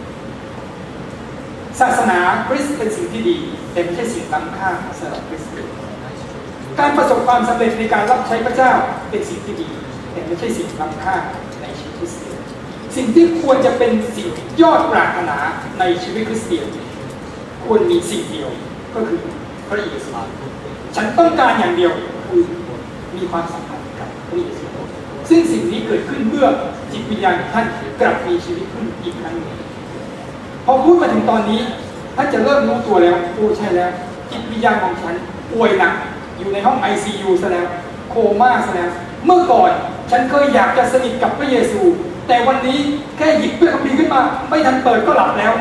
ศาสนาคริสต์เป็นสิ่งที่ดีแต่ไม่ใช่สิ่งล้ำค่าสำหรับคริสเตียนการประสบความสำเร็จในการรับใช้พระเจ้าเป็นสิ่งที่ดีแต่ไม่ใช่สิ่งล้ำค่าในชีวิตคริสเตียนสิ่งที่ควรจะเป็นสิ่งยอดปรารถนาในชีวิตคริสเตียนควรมีสิ่งเดียวก็คือพระเยซูฉันต้องการอย่างเดียวคือมีความสัมพันธ์กับพระเยซูซึ่งสิ่งนี้เกิดขึ้นเมื่อจิตวิญญาณท่านกลับมีชีวิตขึ้นอีกครั้งหนึ่งพอพูดมาถึงตอนนี้ท่านจะเริ่มรู้ตัวแล้วโอ้ใช่แล้วจิตวิญญาณของฉันป่วยหนักอยู่ในห้อง ไอ ซี ยู ซะแล้วโคม่าซะแล้วเมื่อก่อนฉันเคยอยากจะสนิทกับพระเยซูแต่วันนี้แค่หยิบพระคัมภีร์ขึ้นมาไม่ทันเปิดก็หลับแล้ว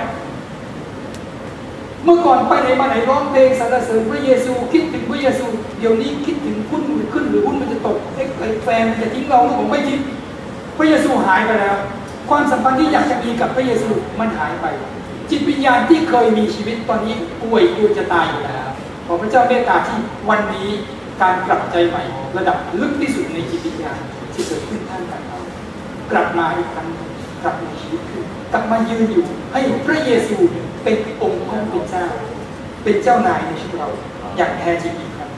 เมื่อก่อนไปไหนมาไหนร้องเพลงสรรเสริญพระเยซูคิดถึงพระเยซูเดี๋ยวนี้คิดถึงหุ้นมันขึ้นหรือหุ้นมันจะตกเอ๊ะแฟนมันจะทิ้งเราหรือผมไม่คิดพระเยซูหายไปแล้วความสัมพันธ์ที่อยากจะมีกับพระเยซูมันหายไปจิตวิญญาณที่เคยมีชีวิตตอนนี้ป่วยจนจะตายอยู่แล้วขอพระเจ้าเมตตาที่วันนี้การกลับใจใหม่ระดับลึกที่สุดในจิตวิญญาณที่เกิดขึ้นท่านกับเรากลับมาอีกครั้งกลับมีชีวิตขึ้นกลับมายืนอยู่ให้พระเยซูเป็นองค์พระผู้เป็นเจ้าเป็นเจ้านายในชีวิตเราอย่างแท้จริงอีกครั้ง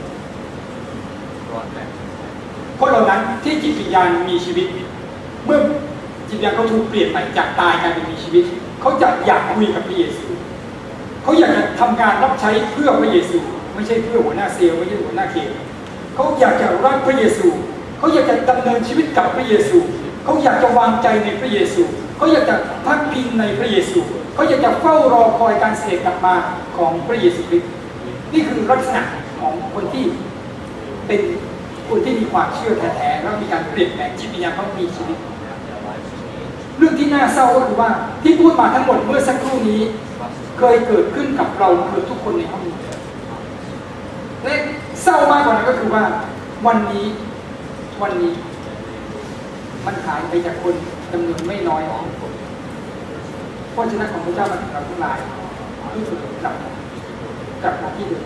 คนเหล่านั้นที่จิตวิญญาณมีชีวิตเมื่อจิตวิญญาณเขาถูกเปลี่ยนใหม่จากตายกลายเป็นมีชีวิตเขาจะอยากคุยกับพระเยซูเขาอยากจะทำการรับใช้เพื่อพระเยซูไม่ใช่เพื่อหัวหน้าเซลล์ไม่ใช่หัวหน้าเขตเขาอยากจะรักพระเยซูเขาอยากจะดำเนินชีวิตกับพระเยซูเขาอยากจะวางใจในพระเยซูเขาอยากจะพักพิงในพระเยซูเขาอยากจะเฝ้ารอคอยการเสด็จกลับมาของพระเยซูคริสต์นี่คือลักษณะของคนที่เป็นคนที่มีความเชื่อแท้ๆแล้วมีการเปลี่ยนแปลงจิตวิญญาณเขามีชีวิตเรื่องที่น่าเศร้าก็คือว่าที่พูดมาทั้งหมดเมื่อสักครู่นี้เคยเกิดขึ้นกับเราเกือบทุกคนในห้องนี้และเศร้ามากกว่านั้นก็คือว่าวันนี้วันนี้มันหายไปจากคนจำนวนไม่น้อยเพราะฉะนั้นของพระเจ้ามาถึงเราทั้งหลายที่ถูกกลับกลับมาที่เดิม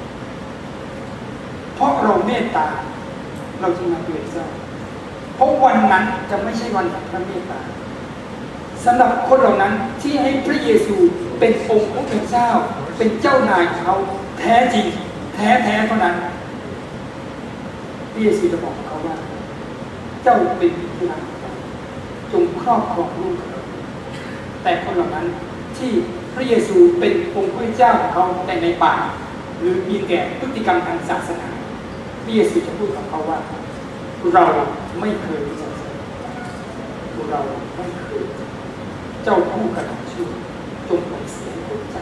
เพราะเราเมตตาเราจึงมาเกิดเศร้าเพราะวันนั้นจะไม่ใช่วันของพระเมตตาสำหรับคนเหล่านั้นที่ให้พระเยซูเป็นองค์พระผู้เป็นเจ้าเป็นเจ้านายของเขาแท้จริงแท้แท้เท่านั้นพระเยซูจะบอกเขาว่าเจ้าเป็นผู้นำจงครอบครองลูกแต่คนเหล่านั้นที่พระเยซูเป็นองค์พระเจ้าของเขาแต่ในป่าหรือมีแก่พฤติกรรมทางศาสนาพระเยซูจะพูดกับเขาว่าเราไม่เคยรู้จักเราไม่เคยเจ้าผู้กระทำชั่วจงไปเสียคนจาก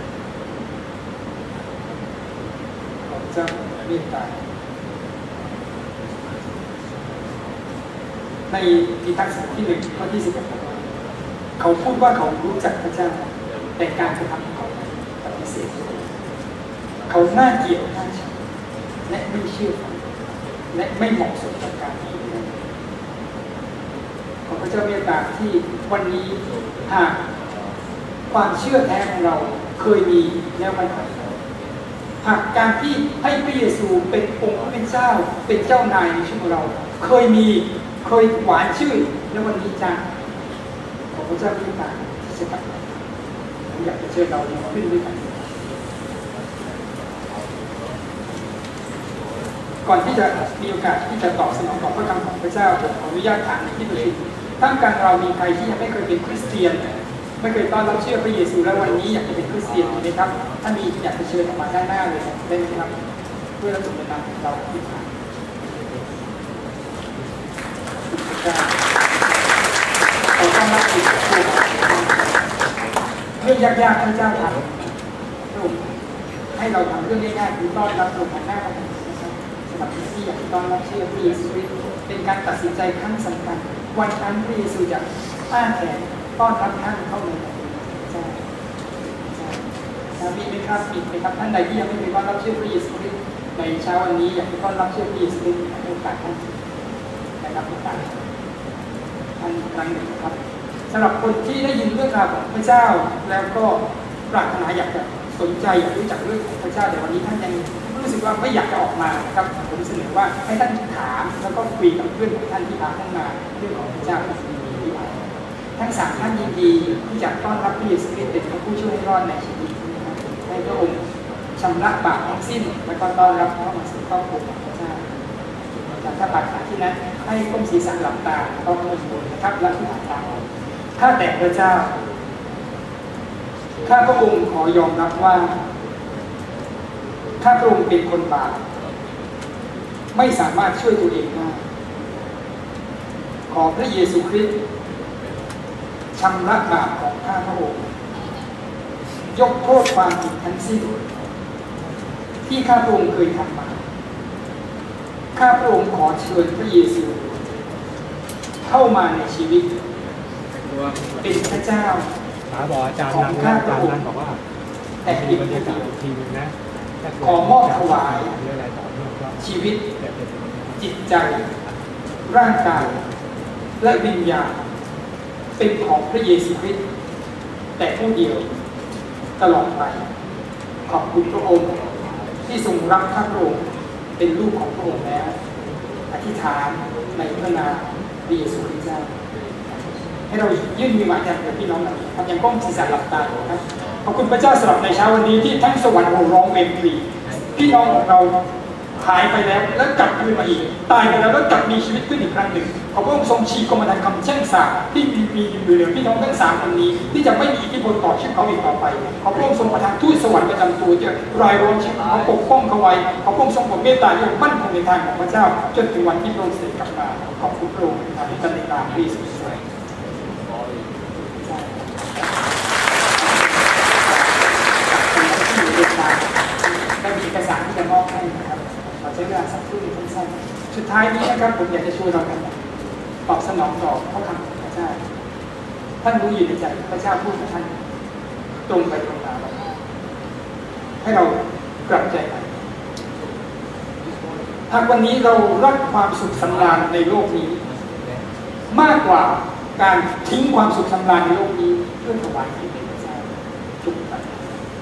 ขอเจ้าเมตตาในทีทักษะที่หนึ่งข้อที่สิบเอ็ดเขาพูดว่าเขารู้จักพระเจ้าแต่การกระทำของเขาปฏิเสธเขาหน้าเกลียดหน้าชังและไม่เชื่อฟังและไม่เหมาะสมกับการที่ขอพระเจ้าเมตตาที่วันนี้หากความเชื่อแท้ของเราเคยมีแล้วมันหายไปหากการที่ให้พระเยซูเป็นองค์เป็นเจ้าเป็นเจ้านายในชีวิตของเราเคยมีเคยหวานชื่นแล้ววันนี้จังขอพระเจ้าเมตตาที่จะกลับมาผมอยากจะเชิญเราขึ้นด้วยกันก่อนที่จะมีโอกาสที่จะตอบสนองต่อพระคำของพระเจ้าผมขออนุญาตถามในที่ประชุมท่ามกลางเรามีใครที่ยังไม่เคยเป็นคริสเตียนไม่เคยต้อนรับเชื่อพระเยซูแล้ววันนี้อยากจะเป็นคริสเตียนไหมครับถ้ามีอยากจะเชิญออกมาด้านหน้าเลยได้ไหมครับเพื่อเราจะนำเราที่ผ่านเราต้องรับผิดชอบเรื่องยากๆพระเจ้าทำให้เราทำเรื่องง่ายๆคือต้อนรับลงหน้าพระสำหรับที่อยากต้อนรับเชื่อพระเยซูเป็นการตัดสินใจครั้งสำคัญวันนั้นพระเยซูจะอ้าแขนต้อนรับท่านเข้าในใช่ใช่มีไหมครับมีไหมครับท่านใดที่ยังไม่เคยต้อนรับเชื่อพระเยซูในเช้าวันนี้อยากจะต้อนรับเชื่อพระเยซูให้โอกาสท่านนะครับโอกาสท่านครั้งหนึ่งครับสำหรับคนที่ได้ยินเรื่องราวของพระเจ้าแล้วก็ปรารถนาอยากจะสนใจอยากรู้จักเรื่องของพระเจ้าแต่วันนี้ท่านยังรู้สึกว่าไม่อยากจะออกมาครับผมเสนอว่าให้ท่านถามแล้วก็คุยกับเพื่อนของท่านที่พาท่านมาเรื่องของพระเจ้าทั้งสามท่านยินดีที่จะต้อนรับพระเยซูคริสต์เป็นพระผู้ช่วยให้รอดในชีวิตให้พระองค์ชำระบาปทั้งสิ้นแล้วก็ต้อนรับเข้ามาสู่ครอบครัวของพระเจ้าจากถ้าปรารถนาที่นั้นให้ก้มศีรษะหลับตาต้องมือโบนนะครับและที่หางตาข้าแต่พระเจ้าข้าพระองค์ขอยอมรับว่าข้าพระองค์เป็นคนบาปไม่สามารถช่วยตัวเองได้ขอพระเยซูคริสต์ชำระบาปของข้าพระองค์ยกโทษความผิดทั้งสิ้นที่ข้าพระองค์เคยทำมาข้าพระองค์ขอเชิญพระเยซูเข้ามาในชีวิตเป็นพระเจ้าของข้าพระองค์แต่เพียงผู้เดียวขอมอบถวายชีวิตจิตใจร่างกายและวิญญาณเป็นของพระเยซูคริสต์แต่ผู้เดียวตลอดไปขอบคุณพระองค์ที่ทรงรับข้าพระองค์เป็นลูกของพระองค์แล้วอธิษฐานในพระนามพระเยซูคริสต์เจ้าให้เรายื่นมือมาแทนพี่น้องหน่อยครับยังก้มศีรษะหลับตาอยู่ครับขอบคุณพระเจ้าสำหรับในเช้าวันนี้ที่ทั้งสวรรค์โห่ร้องเวทีพี่น้องของเราหายไปแล้วแล้วกลับคืนมาอีกตายไปแล้วแล้วกลับมีชีวิตขึ้นอีกครั้งหนึ่งขขอพระองค์ทรงชี้กรมธรรม์คำแช่งสาปที่มีมีอยู่เหนือพี่น้องทั้งสามคนนี้ที่จะไม่มีอิทธิพลต่อชีวิตเขาอีกต่อไปขอพระองค์ทรงประทานทูตสวรรค์ประจำตัวจะรายล้อมชีวิตเขาปกป้องเขาไว้ขอพระองค์ทรงโปรดเมตตาอย่างมั่นคงในทางของพระเจ้าจนถึงวันที่พระองค์เสด็จกลับมาขอบคุณพระองค์ในการในนามพระเยซูคริสต์ได้มีเอกสารที่จะมอบให้นะครับขอใช้เวลาสักครู่สั้นๆสุดท้ายนี้นะครับผมอยากจะชวนเรากันตอบสนองต่อพระคำของพระเจ้าท่านรู้อยู่ในใจพระเจ้าพูดกับท่านตรงไปตรงมาให้เรากลับใจใหม่หากวันนี้เรารักความสุขสำราญในโลกนี้มากกว่าการทิ้งความสุขสำราญในโลกนี้เพื่อถวายที่เป็นพระเจ้าทุกประการ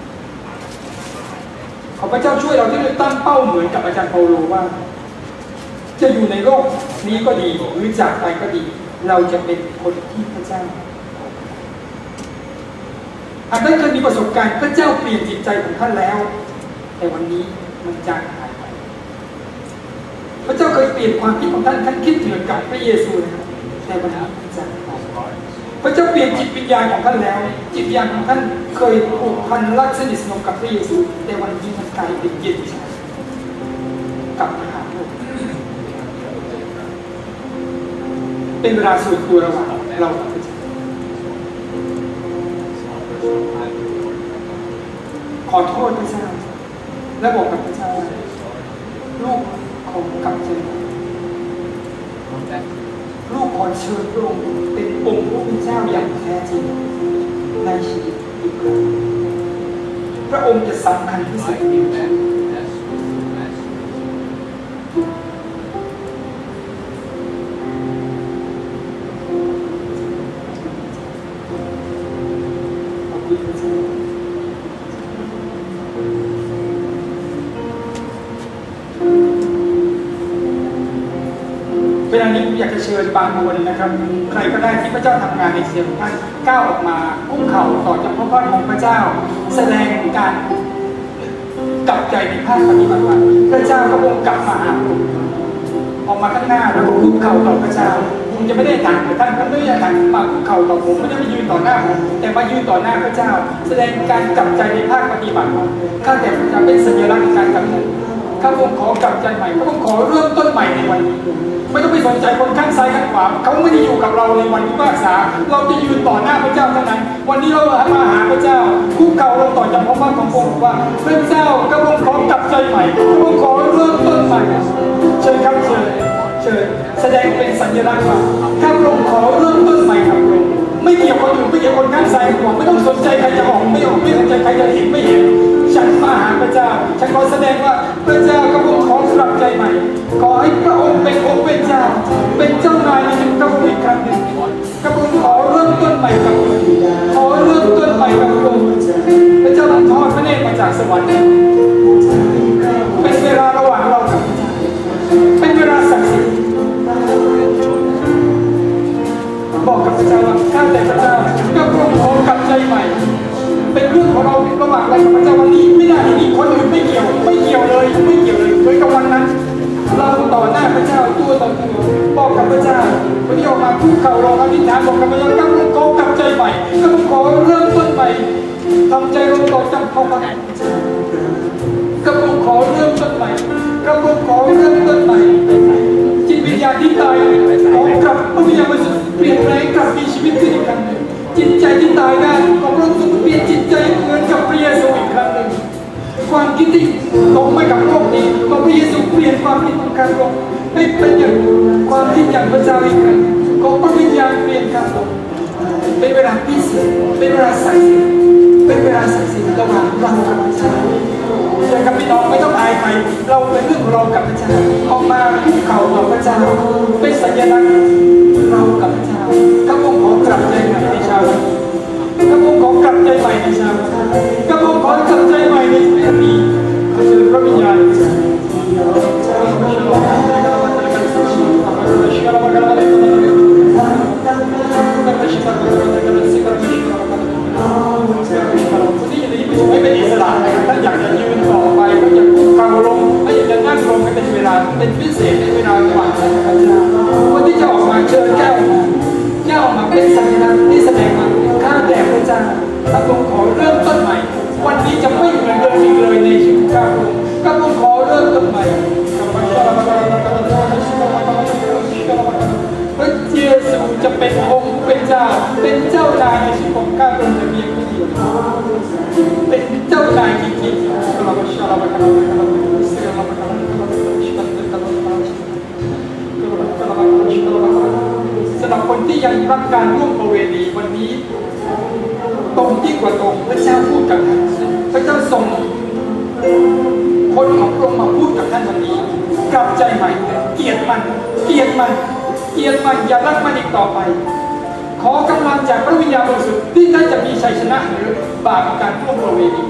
ขอพระเจ้าช่วยเราที่จะตั้งเป้าเหมือนกับอาจารย์เปาโลว่าจะอยู่ในโลกนี้ก็ดีหรือจากไปก็ดีเราจะเป็นคนที่พระเจ้าหากท่านเคยมีประสบการณ์พระเจ้าเปลี่ยนจิตใจของท่านแล้วแต่วันนี้มันจางหายไปพระเจ้าเคยเปลี่ยนความคิดของท่านท่านคิดเหมือนกับพระเยซูนะครับแต่วันนี้มันจางหายไปพระเจ้าเปลี่ยนจิตวิญญาณของท่านแล้วจิตวิญญาณของท่านเคยผูกพันรักสนิทสนมกับพระเยซูแต่วันนี้มันกลายเป็นเย็นชากลับมาหาพระองค์เป็นเวลาส่วนตัวระหว่างเรากับพระเจ้าขอโทษพระเจ้าและบอกกับพระเจ้าว่าลูกขอกลับใจลูกขอเชิญพระองค์เป็นองค์พระผู้เป็นเจ้าอย่างแท้จริงในชีวิตอีกครั้งพระองค์จะสำคัญที่สุดในชีวิตเวลานี้ผมอยากจะเชิญบางคนนะครับใครก็ได้ที่พระเจ้าทำงานในเสียงของท่านก้าวออกมาคุกเข่าต่อจากพระพรของพระเจ้าแสดงการกลับใจในภาคปฏิบัติว่าพระเจ้าก็คงกลับมาหาผมออกมาข้างหน้าแล้วคุกเข่าต่อพระเจ้าผมจะไม่ได้ต่างกับท่านท่านไม่ได้ต่างมาคุกเข่าต่อผมไม่ได้มายืนต่อหน้าผมแต่มายืนต่อหน้าพระเจ้าแสดงการกลับใจในภาคปฏิบัติข้าแต่พระเจ้าเป็นสัญลักษณ์ในการกลับใจข้าพงขอกลับใจใหม่ข้าพงขอเริ่มต้นใหม่ในวันนี้ไม่ต้องไปสนใจคนข้างซ้ายข้างขวาเขาไม่ได้อยู่กับเราในวันพิพากษาเราจะยืนต่อหน้าพระเจ้าเท่านั้นวันนี้เรามาหาพระเจ้าคุกเข่าลงต่อจากพระพักของพระองค์ว่าพระเจ้าข้าพงขอกลับใจใหม่ข้าพงขอเริ่มต้นใหม่เชิญครับเชิญเชิญแสดงเป็นสัญลักษณ์ว่าข้าพงขอเริ่มต้นใหม่ครับพระองค์ไม่เกี่ยวกับคนอื่นไม่เกี่ยวกับคนข้างซ้ายข้างขวาไม่ต้องสนใจใครจะออกไม่ออกไม่สนใจใครจะเห็นไม่เห็นฉันมาหาพระเจ้าฉันขอแสดงว่าพระเจ้าข้าพงขอกลับใจใหม่ขอให้พระองค์เป็นองค์เป็นเจ้าเป็นเจ้านายในชีวิตข้าพงอีกครั้งหนึ่งข้าพงขอเริ่มต้นใหม่กับพระองค์ขอเริ่มต้นใหม่กับพระองค์พระเจ้าทอดพระเนตรมาจากสวรรค์เป็นเวลาระหว่างเรากับพระเจ้าเป็นเวลาศักดิ์สิทธิ์บอกกับพระเจ้าว่าข้าแต่พระเจ้าข้าพงขอกลับใจใหม่เป็นเรื่องของเราระหว่างเรากับพระเจ้าวันนี้ไม่ได้มีคนอื่นไม่เกี่ยวไม่เกี่ยวเลยไม่เกี่ยวเลยเหมือนกับวันนั้นเราต่อหน้าพระเจ้าตัวต่อตัวบอกกับพระเจ้าวันนี้ออกมาคุกเข่ารออธิษฐานบอกกับพระเจ้าข้าพงขอกลับใจใหม่ข้าพงขอเริ่มต้นใหม่ทำใจลงต่อจากพระพักข้าพงขอเริ่มต้นใหม่ข้าพงขอเริ่มต้นใหม่จิตวิญญาณที่ตายขอกลับพระวิญญาณบริสุทธิ์เปลี่ยนแปลงกลับมีชีวิตขึ้นอีกครั้งหนึ่งจิตใจที่ตายได้ของพระองค์เปลี่ยนจิตใจเหมือนกับพระเยซูอีกครั้งหนึ่งความคิดที่ตรงไม่กับโลกนี้ของพระเยซูเปลี่ยนความคิดของการโลกให้เป็นอย่างความคิดอย่างพระเจ้าอีกครั้งของพระวิญญาณเปลี่ยนการโลกเป็นเวลาพิเศษเป็นเวลาศักดิ์สิทธิ์เป็นเวลาศักดิ์สิทธิ์ระหว่างเรากับพระเจ้าแต่กับพี่น้องไม่ต้องอายใครเราเป็นเรื่องของเรากับพระเจ้าออกมาคุกเข่าต่อพระเจ้าเป็นสัญลักษณ์เรากับพระเจ้าข้าพงขอกลับใจใหม่ในเช้าวันนี้ข้าพงขอกลับใจใหม่ในเช้าวันนี้ข้าพงขอกลับใจใหม่ในวันนี้ขอเชิญพระวิญญาณให้เป็นอิสระถ้าอยากจะยืนต่อไปถ้าอยากเข่าลงถ้าอยากจะนั่งลงให้เป็นเวลาเป็นพิเศษในเวลาระหว่างพระเจ้าวันที่จะออกมาเชิเป็นสัญลักษณ์ที่แสดงว่าข้าแต่พระเจ้าข้าพระองค์ขอเริ่มต้นใหม่วันนี้จะไม่เหมือนเดิมอีกเลยในชีวิตข้าพระองค์ข้าพระองค์ขอเริ่มต้นใหม่พระเยซูจะเป็นองค์เป็นเจ้าเป็นเจ้านายในชีวิตของข้าพระองค์แต่เพียงผู้เดียวเป็นเจ้านายจริงๆสำหรับคนที่ยังรักการร่วมประเวณีวันนี้ตรงยิ่งกว่าตรงพระเจ้าพูดกับท่านพระเจ้าส่งคนของพระองค์มาพูดกับท่านวันนี้กลับใจใหม่เกลียดมันเกลียดมันเกลียดมันอย่ารักมันอีกต่อไปขอกำลังจากพระวิญญาณบริสุทธิ์ที่ท่านจะมีชัยชนะหรือบาปการร่วมประเวณี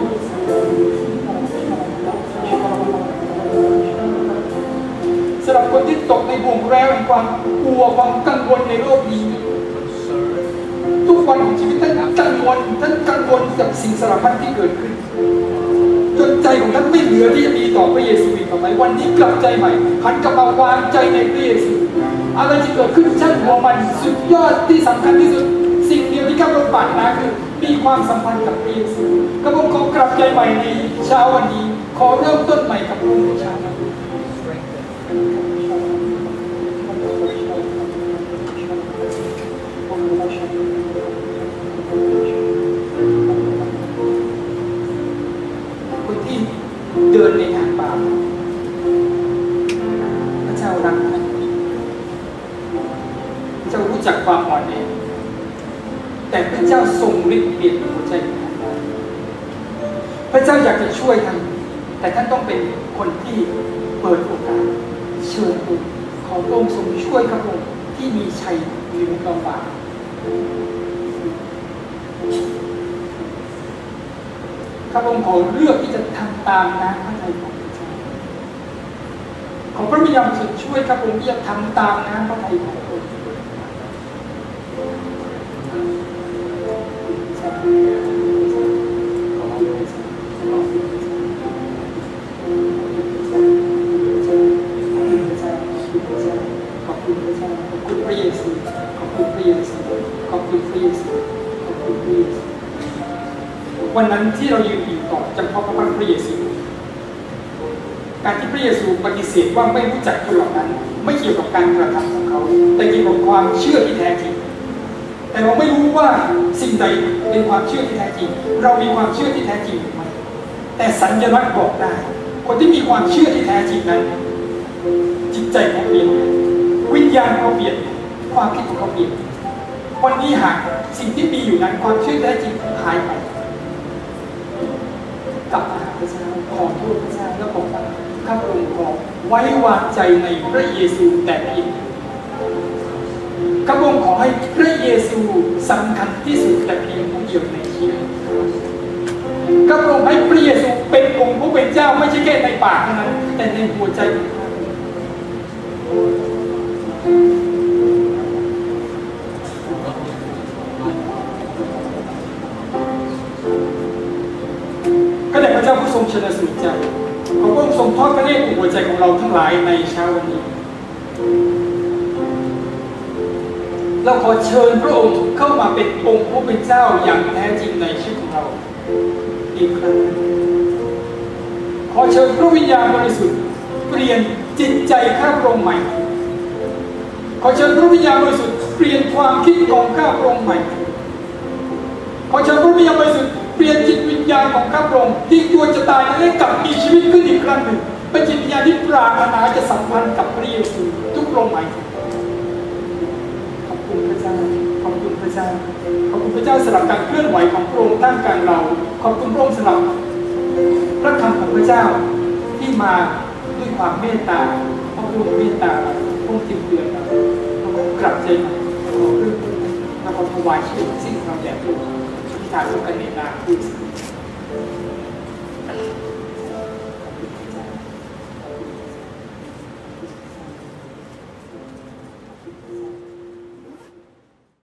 สำหรับคนที่ตกในบ่วงแรวแห่งความกลัวความกังวลในโลกนี้ทุกวันของชีวิตท่านกังวลท่านกังวลกับสิ่งสารพัดที่เกิดขึ้นจนใจของท่านไม่เหลือที่จะมีต่อพระเยซูอีกต่อไปวันนี้กลับใจใหม่หันกลับมาวางใจในพระเยซูอะไรจะเกิดขึ้นช่างหัวมันสุดยอดที่สำคัญที่สุดสิ่งเดียวที่ข้าพเจ้าปรารถนาคือมีความสัมพันธ์กับพระเยซูข้าพเจ้าขอกลับใจใหม่ในเช้าวันนี้ขอเริ่มต้นใหม่กับพระองค์ในเช้าวันนี้คนที่เดินในทางบาปพระเจ้ารักท่านพระเจ้ารู้จักความอ่อนแอแต่พระเจ้าทรงฤทธิ์เปลี่ยนหัวใจของท่านพระเจ้าอยากจะช่วยท่านแต่ท่านต้องเป็นคนที่เปิดโอกาสเชิญคุณขอพระองค์ทรงช่วยข้าพระองค์ที่มีชัยอยู่ในลำบากข้าพระองค์ขอเลือกที่จะทำตามน้ำพระทัยของพระเจ้าขอพระวิญญาณบริสุทธิ์ช่วยข้าพระองค์ที่จะทำตามน้ำพระทัยของพระองค์ขอบคุณพระเจ้าขอบคุณพระเยซูขอบคุณพระเยซูขอบคุณพระเยซูขอบคุณพระเยซูวันนั้นที่เรายืนอยู่ต่อจำเพาะพระพักพระเยซูการที่พระเยซูปฏิเสธว่าไม่รู้จักคนเหล่านั้นไม่เกี่ยวกับการกระทำของเขาแต่เกี่ยวกับความเชื่อที่แท้จริงแต่เราไม่รู้ว่าสิ่งใดเป็นความเชื่อที่แท้จริงเรามีความเชื่อที่แท้จริงหรือไม่แต่สัญลักษณ์บอกได้คนที่มีความเชื่อที่แท้จริงนั้นจิตใจเขาเปลี่ยนวิญญาณเขาเปลี่ยนความคิดของเขาเปลี่ยนวันนี้หากสิ่งที่มีอยู่นั้นความเชื่อแท้จริงหายไปกลับมาหาพระเจ้าขอโทษพระเจ้าแล้วบอกว่าข้าพระองค์ขอไว้วางใจในพระเยซูแต่เพียงข้าพระองค์ขอให้พระเยซูสำคัญที่สุดแต่เพียงผู้เดียวในชีวิตข้าพระองค์ให้พระเยซูเป็นองค์ผู้เป็นเจ้าไม่ใช่แค่ในปากเท่านั้นแต่ในหัวใจของข้าข้าแต่พระเจ้าผู้ทรงชนะสูตรใจขอพระองค์ทรงทอดพระเนตรหัวใจของเราทั้งหลายในเช้าวันนี้เราขอเชิญพระองค์เข้ามาเป็นองค์ผู้เป็นเจ้าอย่างแท้จริงในชีวิตของเราอีกครั้งขอเชิญพระวิญญาณบริสุทธิ์เปลี่ยนจิตใจข้าพระองค์ใหม่ขอเชิญพระวิญญาณบริสุทธิ์เปลี่ยนความคิดของข้าพระองค์ใหม่ขอเชิญพระวิญญาณบริสุทธิ์เปลี่ยนจิตวิญญาณของข้าพระองค์ที่กลัวจะตายนั้นให้กลับมีชีวิตขึ้นอีกครั้งหนึ่งเป็นจิตวิญญาณที่ปรารถนาจะสัมพันธ์กับพระเยซูทุกลมหายใจขอบคุณพระเจ้าขอบคุณพระเจ้าขอบคุณพระเจ้าสำหรับการเคลื่อนไหวของพระองค์ท่ามกลางเราขอบคุณพระองค์สำหรับพระคำของพระเจ้าที่มาด้วยความเมตตาพระองค์เมตตาเราพระองค์ติดเตือนเราเรากลับใจใหม่ขอเรื่องเราถวายชีวิตสิ่งเราแด่พระองค์ที่ทางสุขในนามพระเยซู